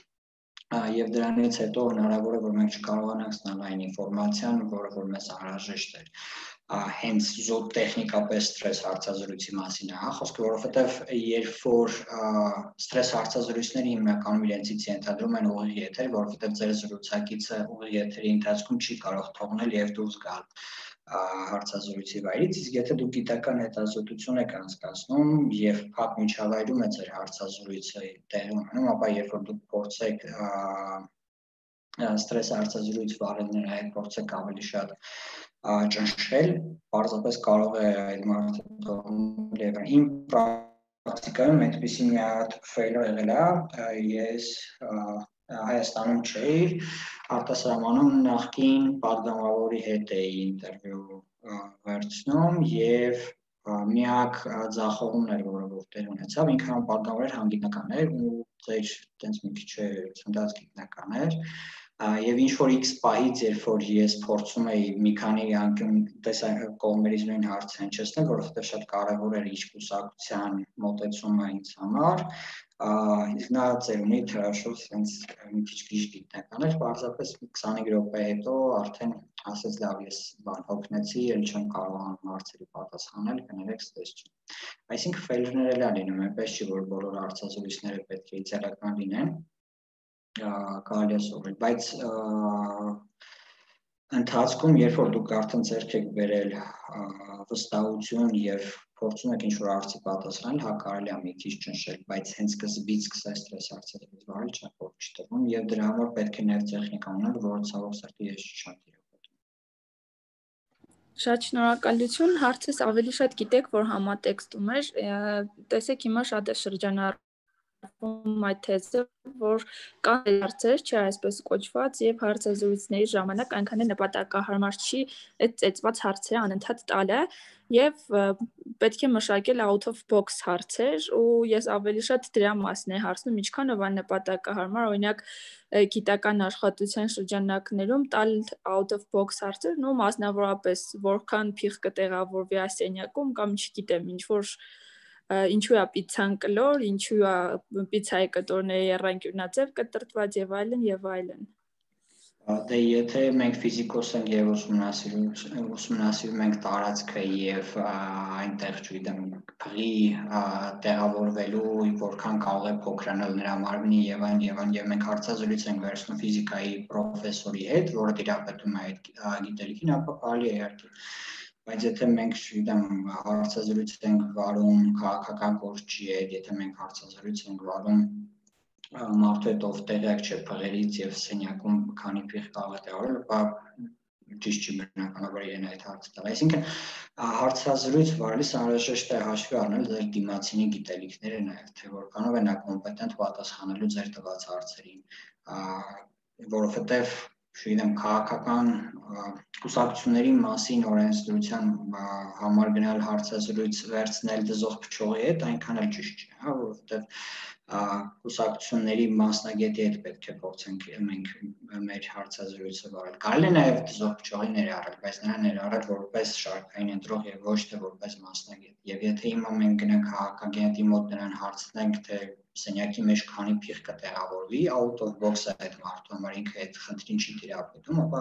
Speaker 1: եւ դրանից հետո հնարավոր է որ մենք չկարողանանք ստանալ այն ինֆորմացիան, որը որ մեզ անհրաժեշտ է հենց զոտ տեխնիկապես սթրես հարցազրույցի մասին է, խոսքը, որովհետև երբ որ սթրես հարցազրույցները հիմնականում իրենցից ենթադրում են ուղիղ եթեր, որովհետև ձեր զրուցակիցը ուղիղ եթերի ընթացքում չի կարող թողնել եւ դուրս գալ հարցազրույցի վայրից, իսկ եթե դուք գիտական հետազոտություն եք անցկացնում եւ փակ միջավայրում է ձեր հարցազրույցը տեղի ունենում, ապա երբ որ դուք փորձեք սթրես հարցազրույց վարելներ այդ փորձեք ավելի շատ ճնշել, պարզապես կարող է այդ մարդը թողնել իմ պրակտիկայում այդպիսի մի հատ ֆեյլը եղել է, ես Հայաստանում չէի, արտասահմանում նախկին падգամավորի հետ էի ինտերվյու վերցնում եւ միակ ձախողումն էր, որը որտեղ ունեցավ, ինքը падգամավոր էր հանգիտնական էր ու ձեր տենց մի քիչ ցնդած գիտնական էր եւ ինչ որ X պահից, երբ որ ես փորձում էի մի քանի անկյուն կողմերից նույն հարցը հնչեցնել, որովհետեւ շատ կարեւոր էր իր կուսակցության մոտեցումը ինձ համար, իսկ նա ծերունի թրաշով sense մի քիչ քիչ գիտնական էր, պարզապես 25 րոպե հետո արդեն ասեց լավ, ես բան հոգնեցի, ել չեմ կարողանում հարցերի պատասխանել, կներեք, ստես չի։ Այսինքն ֆեյլերներ էլ լինում, այնպես չի, որ բոլոր հարցազրույցները պետք է իդեալական լինեն։ կարելի է սովորել, բայց ընթացքում, երբ որ դուք արդեն ձեռք եք բերել վստահություն եւ փորձում եք ինչ-որ հարցի պատասխանել, հա կարելի է մի քիչ ճնշել, բայց հենց սկզբից սկսել ստրես հարցերից վարել չափով չի տրվում եւ դրա համար պետք է նաեւ տեխնիկա ունենալ, որը ցավոք սրտի ես շատ իրոք։
Speaker 4: Շատ շնորհակալություն, հարցս ավելի շատ գիտեք, որ համատեքստում էր, տեսեք հիմա շատ է շրջանառվում այդ թեզը, որ կան հարցեր, չէ, այսպես կոչված, եւ հարցազրույցների ժամանակ այնքան էլ նպատակահարմար չի այդ ծեծված հարցերը անընդհատ տալը եւ պետք է մշակել out of box հարցեր ու ես ավելի շատ դրա մասն է հարցնում, ինչքանով աննպատակահարմար, օրինակ գիտական աշխատության շրջանակներում տալ out of box հարցեր, ու մասնավորապես որքան փիղ կտեղավորվի ասենյակում կամ չգիտեմ, ինչ որ ինչու է պիցցան կլոր, ինչու է պիցցայի կտորները եռանկյունաձև կտրտված եւ այլն եւ այլն։
Speaker 1: Դե եթե մենք ֆիզիկոս ենք եւ ուսումնասիրում ենք տարածքը եւ այնտեղ չգիտեմ փղի տեղավորվելու որքան կարող է փոքրանալ նրա մարմնի եւ այլն եւ մենք հարցազրույց ենք վերցնում ֆիզիկայի պրոֆեսորի հետ, որը դիապետում է այդ գիտելիքին, ապա կարելի է իհարկե բայց եթե մենք չգիտեմ հարցազրույց ենք վարում քաղաքական գործչի հետ, եթե մենք հարցազրույց ենք վարում մարդու հետ ով տեղյակ չէ փղերից եւ սենյակում քանի փիղ կարող է տեղավորել, ապա ճիշտ չի բնականաբար իրեն այդ հարցը տալ։ Այսինքն հարցազրույց վարելիս անհրաժեշտ է հաշվի առնել ձեր դիմացինի գիտելիքները նաեւ, թե որքանով է նա կոմպետենտ պատասխանելու ձեր տված հարցերին, որովհետեւ չգիտեմ քաղաքական կուսակցությունների մասին օրենսդրության համար գնալ հարցազրույց վերցնել դժոխ փչողի հետ այնքան էլ ճիշտ չէ, հա, որովհետեւ կուսակցությունների մասնագետի հետ պետք է փորձենք մենք մեր հարցազրույցը վարել։ Կարելի է նաև դժոխ փչողի ներառել, բայց նրան ներառել որպես շարքային ընտրող եւ ոչ թե որպես մասնագետ։ Եվ եթե հիմա մենք գնանք քաղաքագետի մոտ նրան հարցնենք, թե սենյակի մեջ քանի փիղ կտեղավորվի, out of box-ը այդ մարդու համար ինքը այդ խնդրին չի տիրապետում, ապա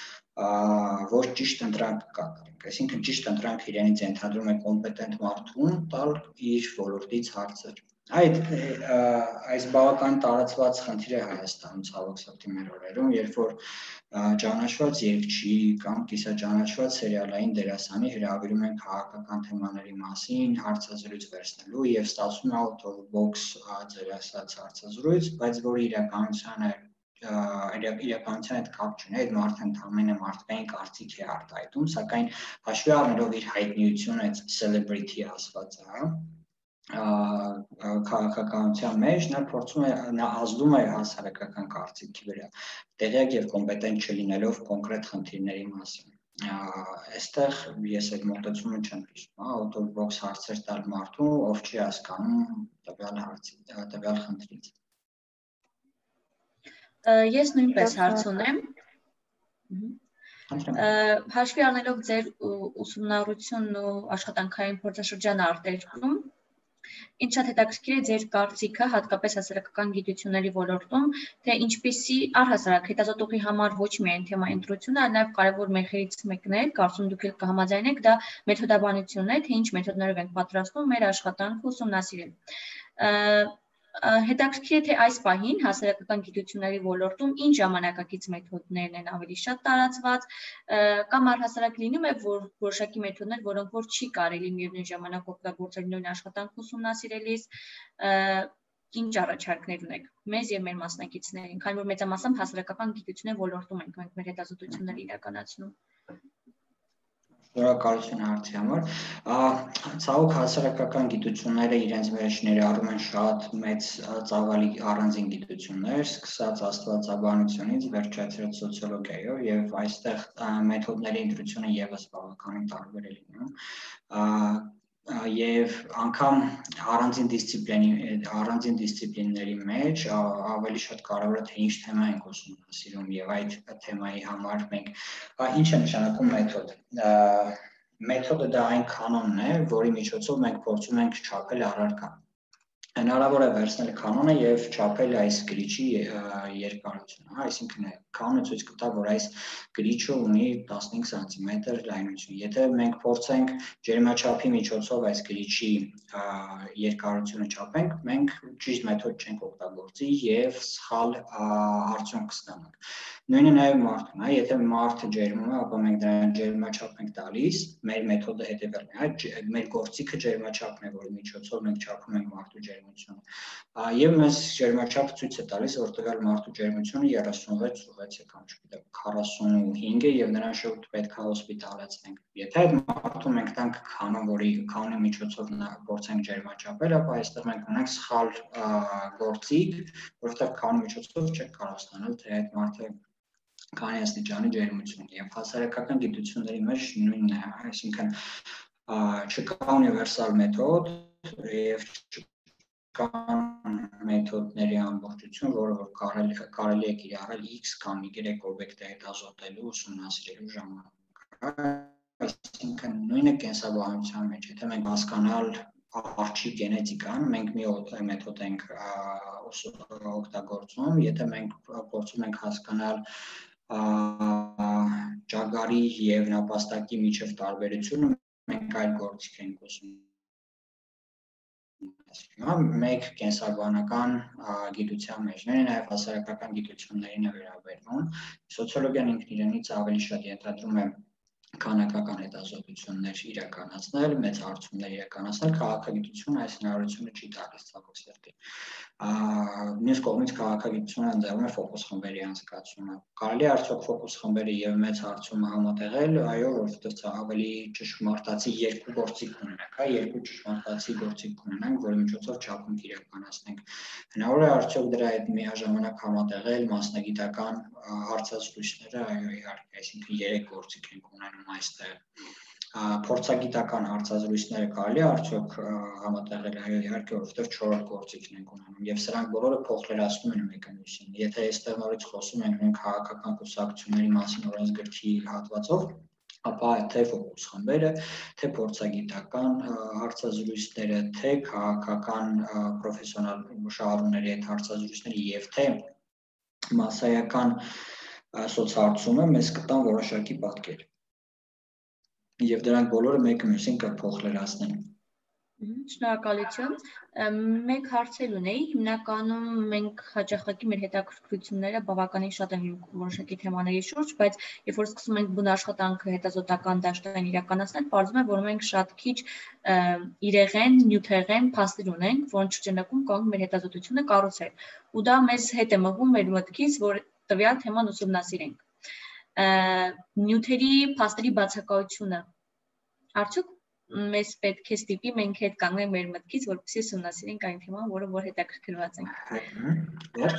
Speaker 1: ոչ ճիշտ ընտրանք կատարենք։ Այսինքն ճիշտ ընտրանքը իրենից ենթադրում է կոմպետենտ մարդուն տալ իր ոլորտից հարցեր։ Այս բավական տարածված խնդիր է Հայաստանում ցավոք սրտի մեր օրերում, երբ որ ճանաչված երգչի կամ կիսաճանաչված սերիալային դերասանի հրավիրում են քաղաքական թեմաների մասին հարցազրույց վերցնելու եւ ստացվում է out of box ձեր ասած հարցազրույց, բայց որ իրականության հետ կապ չունի, այդ մարդը ընդհանրապես մարդկային կարծիք է արտահայտում, սակայն հաշվի առնելով իր հայտնիությունը այդ celebrity ասվածը, հա քաղաքականության մեջ նա ազդում է հասարակական կարծիքի վրա, տեղյակ եւ կոմպետենտ չլինելով կոնկրետ խնդիրների մասին։ Այստեղ ես այդ մոտեցումը չեմ հիշում, out of box հարցեր տալ մարդու, ով չի հասկանում տվյալ խնդրից։
Speaker 5: Ես նույնպես հարց ունեմ։ Հաշվի առնելով ձեր ուսումնառությունն ու աշխատանքային փորձաշրջանը արտերկրում, ինձ շատ հետաքրքիր է ձեր կարծիքը հատկապես հասարակական գիտությունների ոլորտում, թե ինչպիսի առհասարակ հետազոտողի համար ոչ միայն թեմայի ընտրությունը, այլ նաև կարևոր մեխերից մեկն է, կարծում դուք էլ կհամաձայնեք, դա մեթոդաբանությունն է, թե ինչ մեթոդներով ենք պատրաստում մեր աշխատանքը ուսումնասիրել։ Հետաքրքիր է, թե այս պահին հասարակական գիտությունների ոլորտում ինչ ժամանակակից մեթոդներն են ավելի շատ տարածված, կամ առհասարակ լինում է, որ որոշակի մեթոդներ, որոնք որ չի կարելի միևնույն ժամանակ օգտագործել նույն աշխատանքը ուսումնասիրելիս, ինչ առաջարկներ ունեք մեզ եւ մեր մասնակիցներին, քանի որ մեծամասամբ հասարակական գիտությունների ոլորտում ենք մենք մեր հետազոտությունները իրականացնում։
Speaker 1: Շնորհակալություն հարցի համար։ Ցավոք հասարակական գիտությունները իրենց մեջ ներառում են շատ մեծ ծավալի առանձին գիտություններ, սկսած աստվածաբանությունից վերջացրած սոցիոլոգիայով եւ այստեղ մեթոդների ընտրությունը եւս բավականին տարբեր է լինում։ Եվ անգամ առանձին դիսցիպլինների մեջ ավելի շատ կարևոր է թե ինչ թեմա ենք ուսումնասիրում եւ այդ թեմայի համար մենք ինչ է նշանակում մեթոդ։ Մեթոդը դա այն կանոնն է, որի միջոցով մենք փորձում ենք չափել առարկան։ Հնարավոր է վերցնել կանոնը եւ չափել այս գրիչի երկարությունը, այսինքն կանոնը ցույց կտա, որ այս գրիչը ունի 15 սանտիմետր լայնություն։ Եթե մենք փորձենք ջերմաչափի միջոցով այս գրիչի երկարությունը չափենք, մենք ճիշտ մեթոդ չենք օգտագործի եւ սխալ արդյունք կստանանք։ Նույնը նաև մարդն է, եթե մարդը ջերմում է, ապա մենք դրան ջերմաչափ ենք տալիս, մեր մեթոդը հետևյալն է, մեր գործիքը ջերմաչափն է, որի միջոցով մենք չափում ենք մարդու ջերմությունը։ Եվ մեզ ջերմաչափը ցույց է տալիս, որ տվյալ մարդու ջերմությունը 36 կամ չգիտեմ 45 է եւ նրան շուտ պետք է հոսպիտալացնենք։ Եթե այդ մարդուն մենք տանք կանոն, որի կանոնի միջոցով փորձենք ջերմաչափել, ապա այստեղ մենք ունենք սխալ գործիք, որովհետեւ կանոնի միջոցով չենք կարող ստանալ, թե այդ մարդը քանի աստիճանի ջերմություն եւ հասարակական գիտությունների մեջ նույնն է, այսինքն չկա ունիվերսալ մեթոդ եւ չկա մեթոդների ամբողջություն, որը կարելի է կիրառել X կամ Y օբյեկտի հետազոտելու, ուսումնասիրելու ժամանակ։ Այսինքն նույնը կենսաբանության մեջ, եթե մենք հասկանալ արջի գենետիկան, մենք մի մեթոդ ենք օգտագործում, եթե մենք փորձում ենք հասկանալ ճագարի եւ նապաստակի միջև տարբերությունը, մենք այլ գործիք ենք ուսումնասիրում։ Մեկ կենսաբանական գիտության մեջ, նաեւ հասարակական գիտություններին է վերաբերվում։ Սոցիոլոգիան ինքն իրենից ավելի շատ ենթադրում է քանակական հետազոտություններ իրականացնել, մեծ հարցումներ իրականացնել, քաղաքագիտությունը այս հնարավորությունը չի տալիս ցավոք սերտի։ Մյուս կողմից քաղաքագիտությունը ընձեռում է ֆոկուս խմբերի անցկացումը։ Կարելի է արդյոք ֆոկուս խմբերը եւ մեծ հարցումը համատեղել, այո, որովհետեւ ավելի ճշմարտացի երկու գործիք ունենք, երկու ճշմարտացի գործիք ունենք, որի միջոցով չափում իրականացնենք։ Հնարավոր է արդյոք դրա հետ միաժամանակ համատեղել մասնագիտական հարցազրույցները, այո, իհարկե, այսինքն 3 գործիք ենք ունենում այստեղ։ Փորձագիտական հարցազրույցները կարելի է արդյոք համատեղել, այո, իհարկե, որովհետև 4 գործիքն ենք ունենում եւ սրանք բոլորը փոխլերացնում են մեկը մյուսին։ Եթե այստեղ նորից խոսում ենք նույն քաղաքական կուսակցությունների մասին օրենսգրքի հատվածով, ապա թե ֆոկուս խմբերը, թե փորձագիտական հարցազրույցները, թե քաղաքական պրոֆեսիոնալ մշակողների հետ հարցազրույցները եւ թե մասսայական սոցհարցումը մեզ կտան որոշակի պատկեր։ Եվ դրանք բոլորը մեկը մյուսին կփոխլերացնեն։
Speaker 5: Շնորհակալություն։ Մեկ հարց էլ ունեի, հիմնականում մենք հաճախակի մեր հետաքրքրությունները բավականին շատ են որոշակի թեմաների շուրջ, բայց երբ որ սկսում ենք բուն աշխատանքը հետազոտական դաշտային իրականացնել, պարզվում է, որ մենք շատ քիչ իրեղեն, նյութեղեն փաստեր ունենք, որոնց շրջանակում կարող մեր հետազոտությունը կառուցել։ Ու դա մեզ հետ է մղում մեր մտքից, որ տվյալ թեման ուսումնասիրենք։ Նյութերի փաստերի բացակայությունը արդյոք մեզ պետք է ստիպի մենք հետ կանգնենք մեր մտքից, որպեսզի ուսումնասիրենք այն թեման, որը որ հետաքրքրված ենք։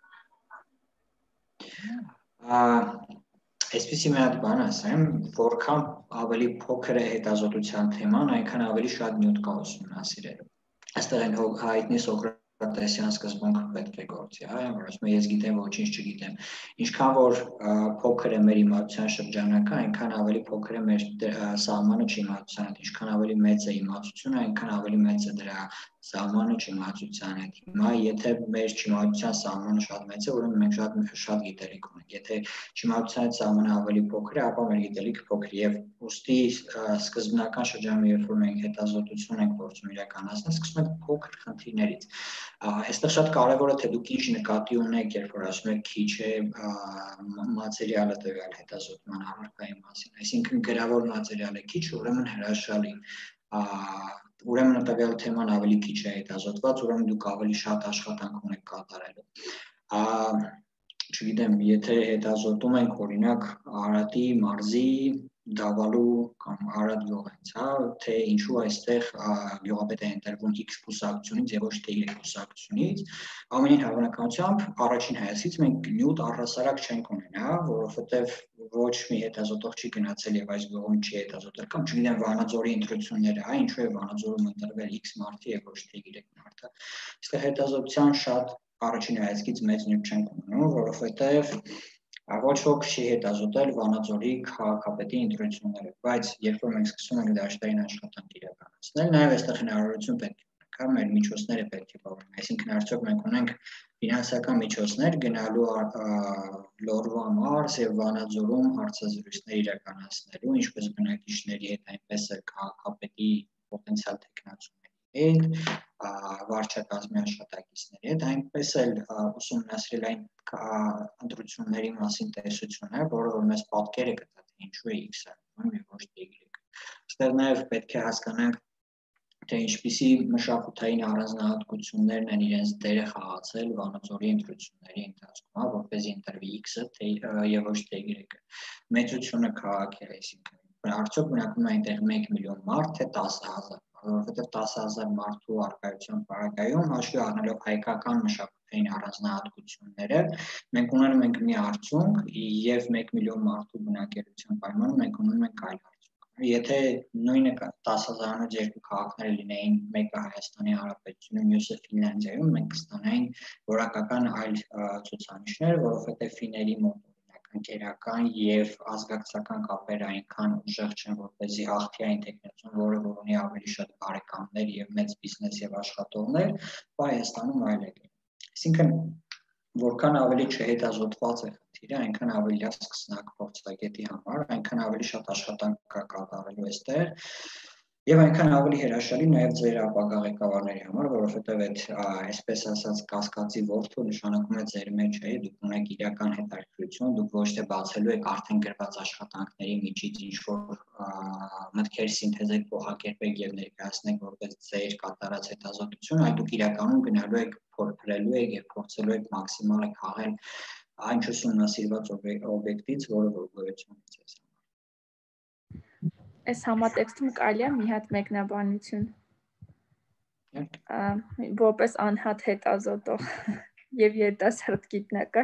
Speaker 1: Այսպեսի մի հատ բան ասեմ, որքան ավելի փոքր է հետազոտության թեման, այնքան ավելի շատ նյութ կա ուսումնասիրելու։ Այստեղ են հայտնի Սոկրատեսյան սկզբունքը պետք է գործի, որ ասում է ես գիտեմ, ոչինչ չգիտեմ։ Ինչքան որ փոքր է մեր իմացության շրջանակը, այնքան ավելի փոքր է մեր սահմանը չիմացության, ինչքան ավելի մեծ է իմացությունը, այնքան ավելի մեծ է դրա սահմանը չիմացության հետ։ Հիմա եթե մեր չիմացության սահմանը շատ մեծ է, ուրեմն մենք շատ գիտելիք ունենք։ Եթե չիմացության սահմանը ավելի փոքր է, ապա մեր գիտելիքը փոքր է։ Եվ ուստի սկզբնական շրջանում, երբ որ մենք հետազոտություն ենք փորձում իրականացնել, սկսում ենք փոքր խնդիրներից։ Այստեղ շատ կարևոր է, թե դուք ինչ նկատի ունեք, երբ որ ասում եք քիչ է մատերիալը տվյալ հետազոտման առարկայի մասին։ Այսինքն գրավոր մատերիալը քիչ, ուրեմն հրաշալի։ Ուրեմն տվյալ թեման ավելի քիչ է հետազոտված, ուրեմն դուք ավելի շատ աշխատանք ունեք կատարելու։ Չգիտեմ, եթե հետազոտում ենք օրինակ Արարատի մարզի Դավալու կամ Արարատ գյուղից, թե ինչու այստեղ գյուղապետ է ընտրվում X կուսակցությունից եւ ոչ թե Y կուսակցությունից, ամենին հավանականությամբ առաջին հայացքից մենք նյութ առհասարակ չենք ունենա, որովհետեւ ոչ մի հետազոտող չի գնացել եւ այս գյուղում չի հետազոտել կամ չգիտեմ Վանաձորի ընտրությունները, ինչու է Վանաձորում ընտրվել X մարդը եւ ոչ թե Y մարդը։ Այստեղ հետազոտության շատ առաջին հայացքից մեծ նյութ չենք ունենում, որովհետեւ ոչ ոք չի հետազոտել Վանաձորի քաղաքապետի ընտրությունները, բայց երբ որ մենք սկսում ենք դաշտային աշխատանք իրականացնել, նաև այստեղ հնարավորություն պետք է ունենք, հա, մեր միջոցները պետք է բավարարեն։ Այսինքն արդյոք մենք ունենք ֆինանսական միջոցներ գնալու Լորվա մարզ եւ Վանաձորում հարցազրույցներ իրականացնելու, ինչպես բնակիչների հետ, այնպես էլ քաղաքապետի պոտենցիալ տեխնացուների հետ, վարչակազմի աշխատակիցների հետ, այնպես էլ ուսումնասիրել այն ընտրությունների մասին տեսությունները, որը որ մեզ պատկերը կտա, թե ինչու է X-ը եւ ոչ թե Y-ը։ Այստեղ նաեւ պետք է հասկանանք, թե ինչպիսի մշակութային առանձնահատկություններն են իրենց դերը խաղացել Վանաձորի ընտրությունների ընթացքում, որպեսզի ընտրվի X-ը եւ ոչ թե Y-ը։ Մեծությունը քաղաքի է, այսինքն արդյոք բնակվում է այնտեղ 1 միլիոն մարդ, թե 10,000, որովհետեւ 10,000 մարդու առկայության պարագայում հաշվի առնելով հայկական մշակութային առանձնահատկությունները, մենք ունենում ենք մի արդյունք եւ 1 միլիոն մարդու բնակելիության պայմանում մենք ունենում ենք այլ արդյունք։ Եթե նույնը 10,000-ից երկու քաղաքներ լինեին, մեկը Հայաստանի Հանրապետությունում, մյուսը Ֆինլանդիայում, մենք կստանայինք որակական այլ ցուցանիշներ, որովհետեւ ֆիների մոտ ընկերական եւ ազգակցական կապերը այնքան ուժեղ չեն, որպեսզի հաղթի այն տեխնոլոգիան, որը ունի ավելի շատ բարեկամներ եւ մեծ բիզնես եւ աշխատողներ, Հայաստանում այլ է։ Այսինքն որքան ավելի չհետազոտված է խնդիրը, այնքան ավելի լավ սկսնակ փորձագետի համար, այնքան ավելի շատ աշխատանք կա կատարելու այստեղ եւ այնքան ավելի հրաշալի նաեւ ձեր ապագա ղեկավարների համար, որովհետեւ այդ այսպես ասած կասկածի որդու նշանակում է ձեր մեջ է, դուք ունեք իրական հետաքրքրություն, դուք ոչ թե բացելու եք արդեն գրված աշխատանքների միջից ինչ-որ մտքեր սինթեզեք, փոխակերպեք եւ ներկայացնեք որպես ձեր կատարած հետազոտություն, այլ դուք իրականում գնալու եք փորձելու եք եւ փորձելու եք մաքսիմալ եք հաղել այն ուսումնասիրված օբյեկտից, որը գոյություն ունի ձեզ համար։
Speaker 4: Այս համատեքստում կարելի է մի հատ մեկնաբանություն որպես անհատ հետազոտող եւ երիտասարդ գիտնական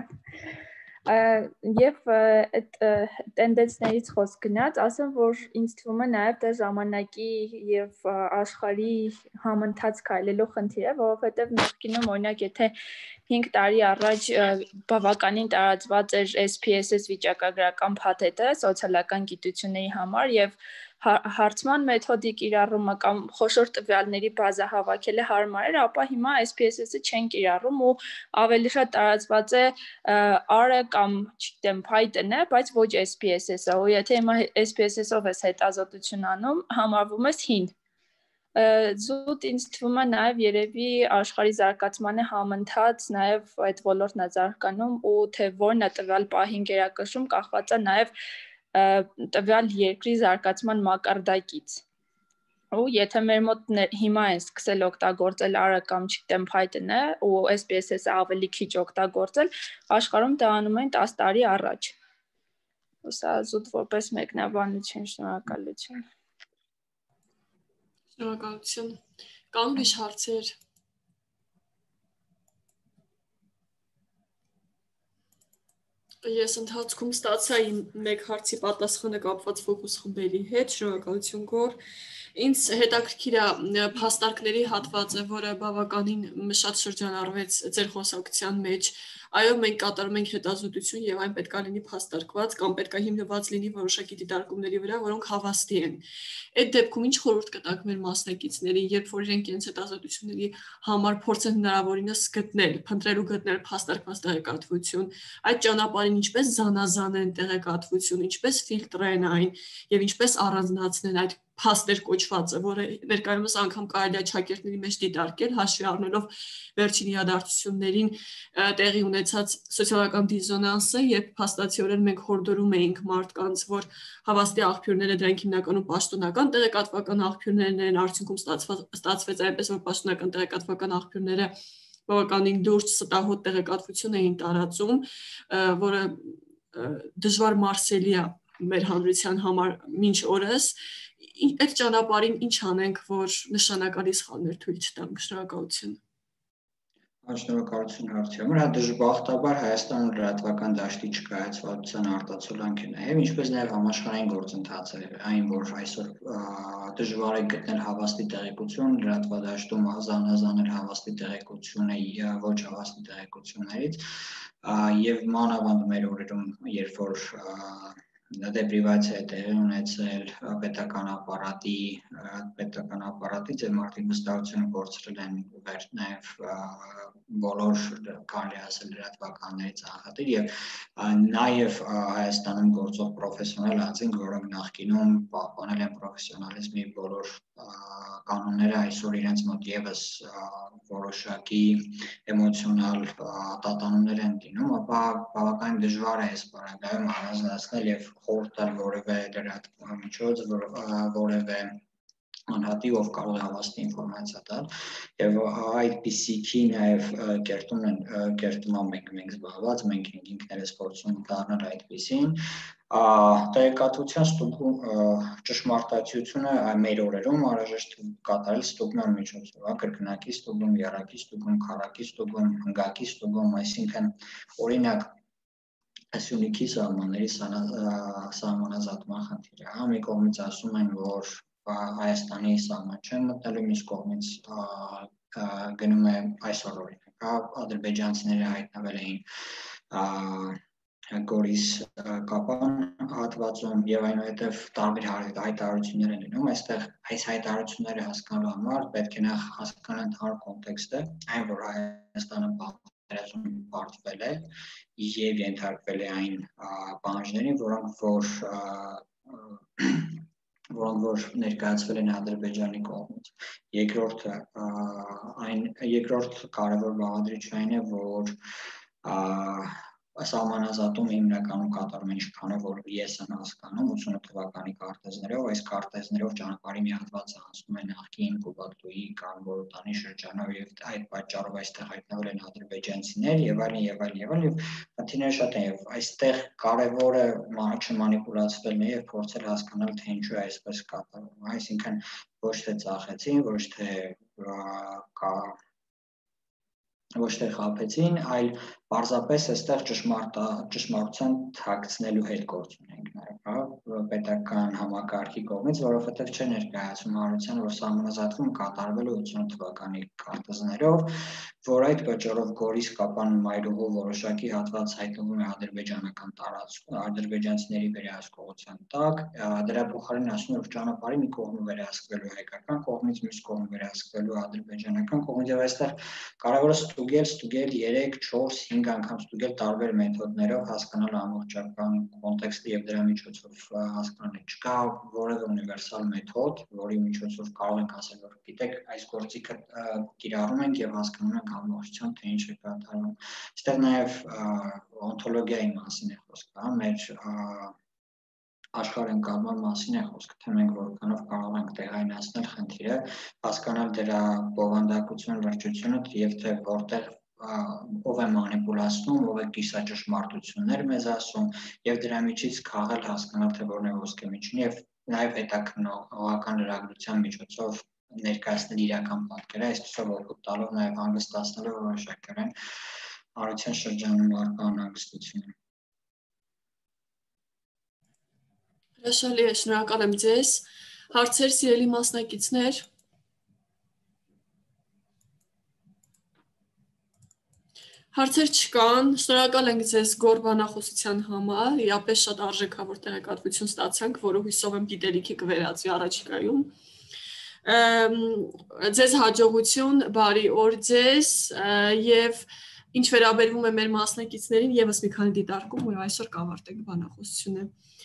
Speaker 4: եւ այդ տենդենսներից խոսք գնաց, ասեմ, որ ինձ թվում է նաեւ դա ժամանակի եւ աշխարհի համընթաց քայլելու խնդիր է, որովհետեւ նախկինում օրինակ եթե 5 տարի առաջ բավականին տարածված էր SPSS վիճակագրական փաթեթը սոցիալական գիտությունների համար եւ հարցման մեթոդի կիրառումը կամ խոշոր տվյալների բազա հավաքելը հարմար էր, ապա հիմա SPSS-ը չեն կիրառում ու ավելի շատ տարածված է R-ը կամ, չգիտեմ, Python-ը, բայց ոչ SPSS-ը, ու եթե հիմա SPSS-ով ես հետազոտություն անում, համարվում ես հին։ Զուտ ինձ թվում է նաև երևի աշխարհի զարգացմանը համընթաց նաև այդ ոլորտն է զարգանում ու թե որն է տվյալ պահին գերակշռում կախված է նաև տվյալ երկրի զարգացման մակարդակից։ Ու եթե մեր մոտ հիմա են սկսել օգտագործել R-ը կամ չգիտեմ Python-ը ու SPSS-ը ավելի քիչ օգտագործել, աշխարհում դա անում են 10 տարի առաջ։ Սա զուտ որպես մեկնաբանություն, շնորհակալություն։
Speaker 2: Շնորհակալություն։ Կան ուրիշ հարցեր։ Ես ընթացքում ստացա իմ մեկ հարցի պատասխանը կապված ֆոկուս խմբերի հետ, շնորհակալություն Գոր։ Ինձ հետաքրքիր է փաստարկների հատվածը, որը բավականին շատ շրջանառվեց ձեր խոսակցության մեջ։ Այո, մենք կատարում ենք հետազոտություն եւ այն պետք է լինի փաստարկված կամ պետք է հիմնված լինի որոշակի դիտարկումների վրա, որոնք հավաստի են։ Այդ դեպքում ինչ խորհուրդ կտաք մեր մասնակիցներին, երբ որ իրենք իրենց հետազոտությունների համար փորձեն հնարավորինս գտնել, փնտրել ու գտնել փաստարկված տեղեկատվություն, այդ ճանապարհին ինչպես զանազանեն տեղեկատվություն, ինչպես ֆիլտրեն այն եւ ինչպես առանձնացնեն այդ փաստեր կոչվածը, որը ներկայումս անգամ կարելի է ճակերտների մեջ դիտարկել, հաշվի առնելով վերջին իրադարձություններին տեղի ունեցած սոցիալական դիզոնանսը, երբ փաստացիորեն մենք հորդորում էինք մարդկանց, որ հավաստի աղբյուրները դրանք հիմնականում պաշտոնական տեղեկատվական աղբյուրներն են, արդյունքում ստացվեց այնպես, որ պաշտոնական տեղեկատվական աղբյուրները բավականին լուրջ ստահոդ տեղեկատվություն էին տարածում, որը դժվար մարսելի է մեր հանրության համար մինչ օրս։ Այդ ճանապարհին ինչ անենք, որ նշանակալի սխալներ թույլ չտանք։ Շնորհակալություն։
Speaker 1: Շնորհակալություն հարցի համար։ Հա դժբախտաբար Հայաստանում լրատվական դաշտի չկայացվածության արտացոլանք է նաև, ինչպես նաև համաշխարհային գործընթաց է այն, որ այսօր դժվար է գտնել հավաստի տեղեկություն, լրատվադաշտում զանազանել հավաստի տեղեկությունը ոչ հավաստի տեղեկություններից, եւ մանավանդ մեր օրերում, երբ որ դեպրիվացիա է տեղի ունեցել պետական ապարատից եւ մարդիկ վստահությունը կորցրել են նաև բոլոր կարելի ասել լրատվականների ծախատիր եւ նաև Հայաստանում գործող պրոֆեսիոնալ անձինք, որոնք նախկինում պահպանել են պրոֆեսիոնալիզմի բոլոր կանոնները, այսօր իրենց մոտ եւս որոշակի էմոցիոնալ տատանումներ են տինում, ապա բավականին դժվար է այս բանալայում առանձնացնել եւ խորհուրդ տալ որևէ լրատվամիջոց, որևէ անհատի, ով կարող է հավաստի ինֆորմացիա տալ եւ այդպիսիքի նաեւ կերտման մենք զբաղված, մենք ինքներս փորձում դառնալ այդպիսին տեղեկատվության ստուգում ճշմարտացիությունը մեր օրերում անհրաժեշտ կատարել ստուգման միջոցով, կրկնակի ստուգում, եռակի ստուգում, քառակի ստուգում, հնգակի ստուգում, այսինքն օրինակ Սյունիքի սահմանների սահմանազատման խնդիրը, մի կողմից ասում են, որ Հայաստանի սահման չեն մտնելու, մյուս կողմից գնում է այսօր օրինակ, ադրբեջանցիները հայտնվել էին Գորիս կապան հատվածում եւ այնուհետեւ տարբեր հայտարարություններ են լինում, այստեղ այս հայտարարությունները հասկանալու համար պետք է նախ հասկանալ ընդհանուր կոնտեքստը, այն որ Հայաստանը պատերազմ պարտվել է եւ ենթարկվել է այն պահանջներին, որոնք ներկայացվել են Ադրբեջանի կողմից։ Երկրորդ կարևոր բաղադրիչը այն է, որ սահմանազատումը հիմնականում կատարում է ինչքանով որ ես եմ հասկանում 88 թվականի քարտեզներով, այս քարտեզներով ճանապարհի մի հատվածը անցնում է նախկին Կուբակտուի կամ Բորոտանի շրջանով եւ այդ պատճառով այստեղ հայտնվել են ադրբեջանցիներ եւ այլն եւ խնդիրները շատ են եւ այստեղ կարեւորը չմանիպուլացվելն է եւ փորձել հասկանալ թե ինչու է այսպես կատարվում, այսինքն ոչ թե ծախեցին, ոչ թե խաբեցին, այլ պարզապես այստեղ ճշմարտության թաքցնելու հետ գործ ունենք նաև, պետական համակարգի կողմից, որովհետև չէ ներկայացում հանրությանը, որ սահմանազատումը կատարվել է 88 թվականի քարտեզներով, որ այդ պատճառով Գորիս կապան մայրուղու որոշակի հատված հայտնվում է ադրբեջանական տարածքում, ադրբեջանցիների վերահսկողության տակ, դրա փոխարեն ասում որ ճանապարհի մի կողմը վերահսկվելու հայկական կողմից, մյուս կողմը վերահսկվելու ադրբեջանական կողմից եւ այստեղ կարևորը ստուգել 3, 4, 5 անգամ ստուգել տարբեր մեթոդներով հասկանալ ամբողջական կոնտեքստը եւ դրա միջոցով հասկանալ չկա որևէ ունիվերսալ մեթոդ, որի միջոցով կարող ենք ասել որ գիտեք այս գործիքը կիրառում ենք եւ հասկանում ենք ամբողջությամբ թե ինչ է կատարվում։ Այստեղ նաեւ օնտոլոգիայի մասին է խոսքը, մեր աշխարհընկալման մասին է խոսքը, թե մենք որքանով կարող ենք տեղայնացնել խնդիրը, հասկանալ դրա բովանդակությունը, լրջությունը եւ թե որտեղ ով է մանիպուլացնում, ով է կիսաճշմարտություններ մեզ ասում եւ դրա միջից քաղել հասկանալ թե որն է ոսկե միջին եւ նաեւ հետաքննողական լրագրության միջոցով ներկայացնել իրական պատկերը, այսպեսով օգուտ տալով նաեւ հանգստացնելով որոշակիորեն հանրության շրջանում առկա անհանգստությունը։
Speaker 2: Հրաշալի է, շնորհակալ եմ ձեզ։ Հարցեր սիրելի մասնակիցներ։ Հարցեր չկան, շնորհակալ ենք ձեզ Գոր բանախոսության համար, իրապես շատ արժեքավոր տեղեկատվություն ստացանք, որը հույսով եմ գիտելիքի կվերածվի առաջիկայում։ Ձեզ հաջողություն, բարի օր ձեզ եւ ինչ վերաբերվում է մեր մասնակիցներին, եւս մի քանի դիտարկում ու այսօր կավարտենք բանախոսությունը։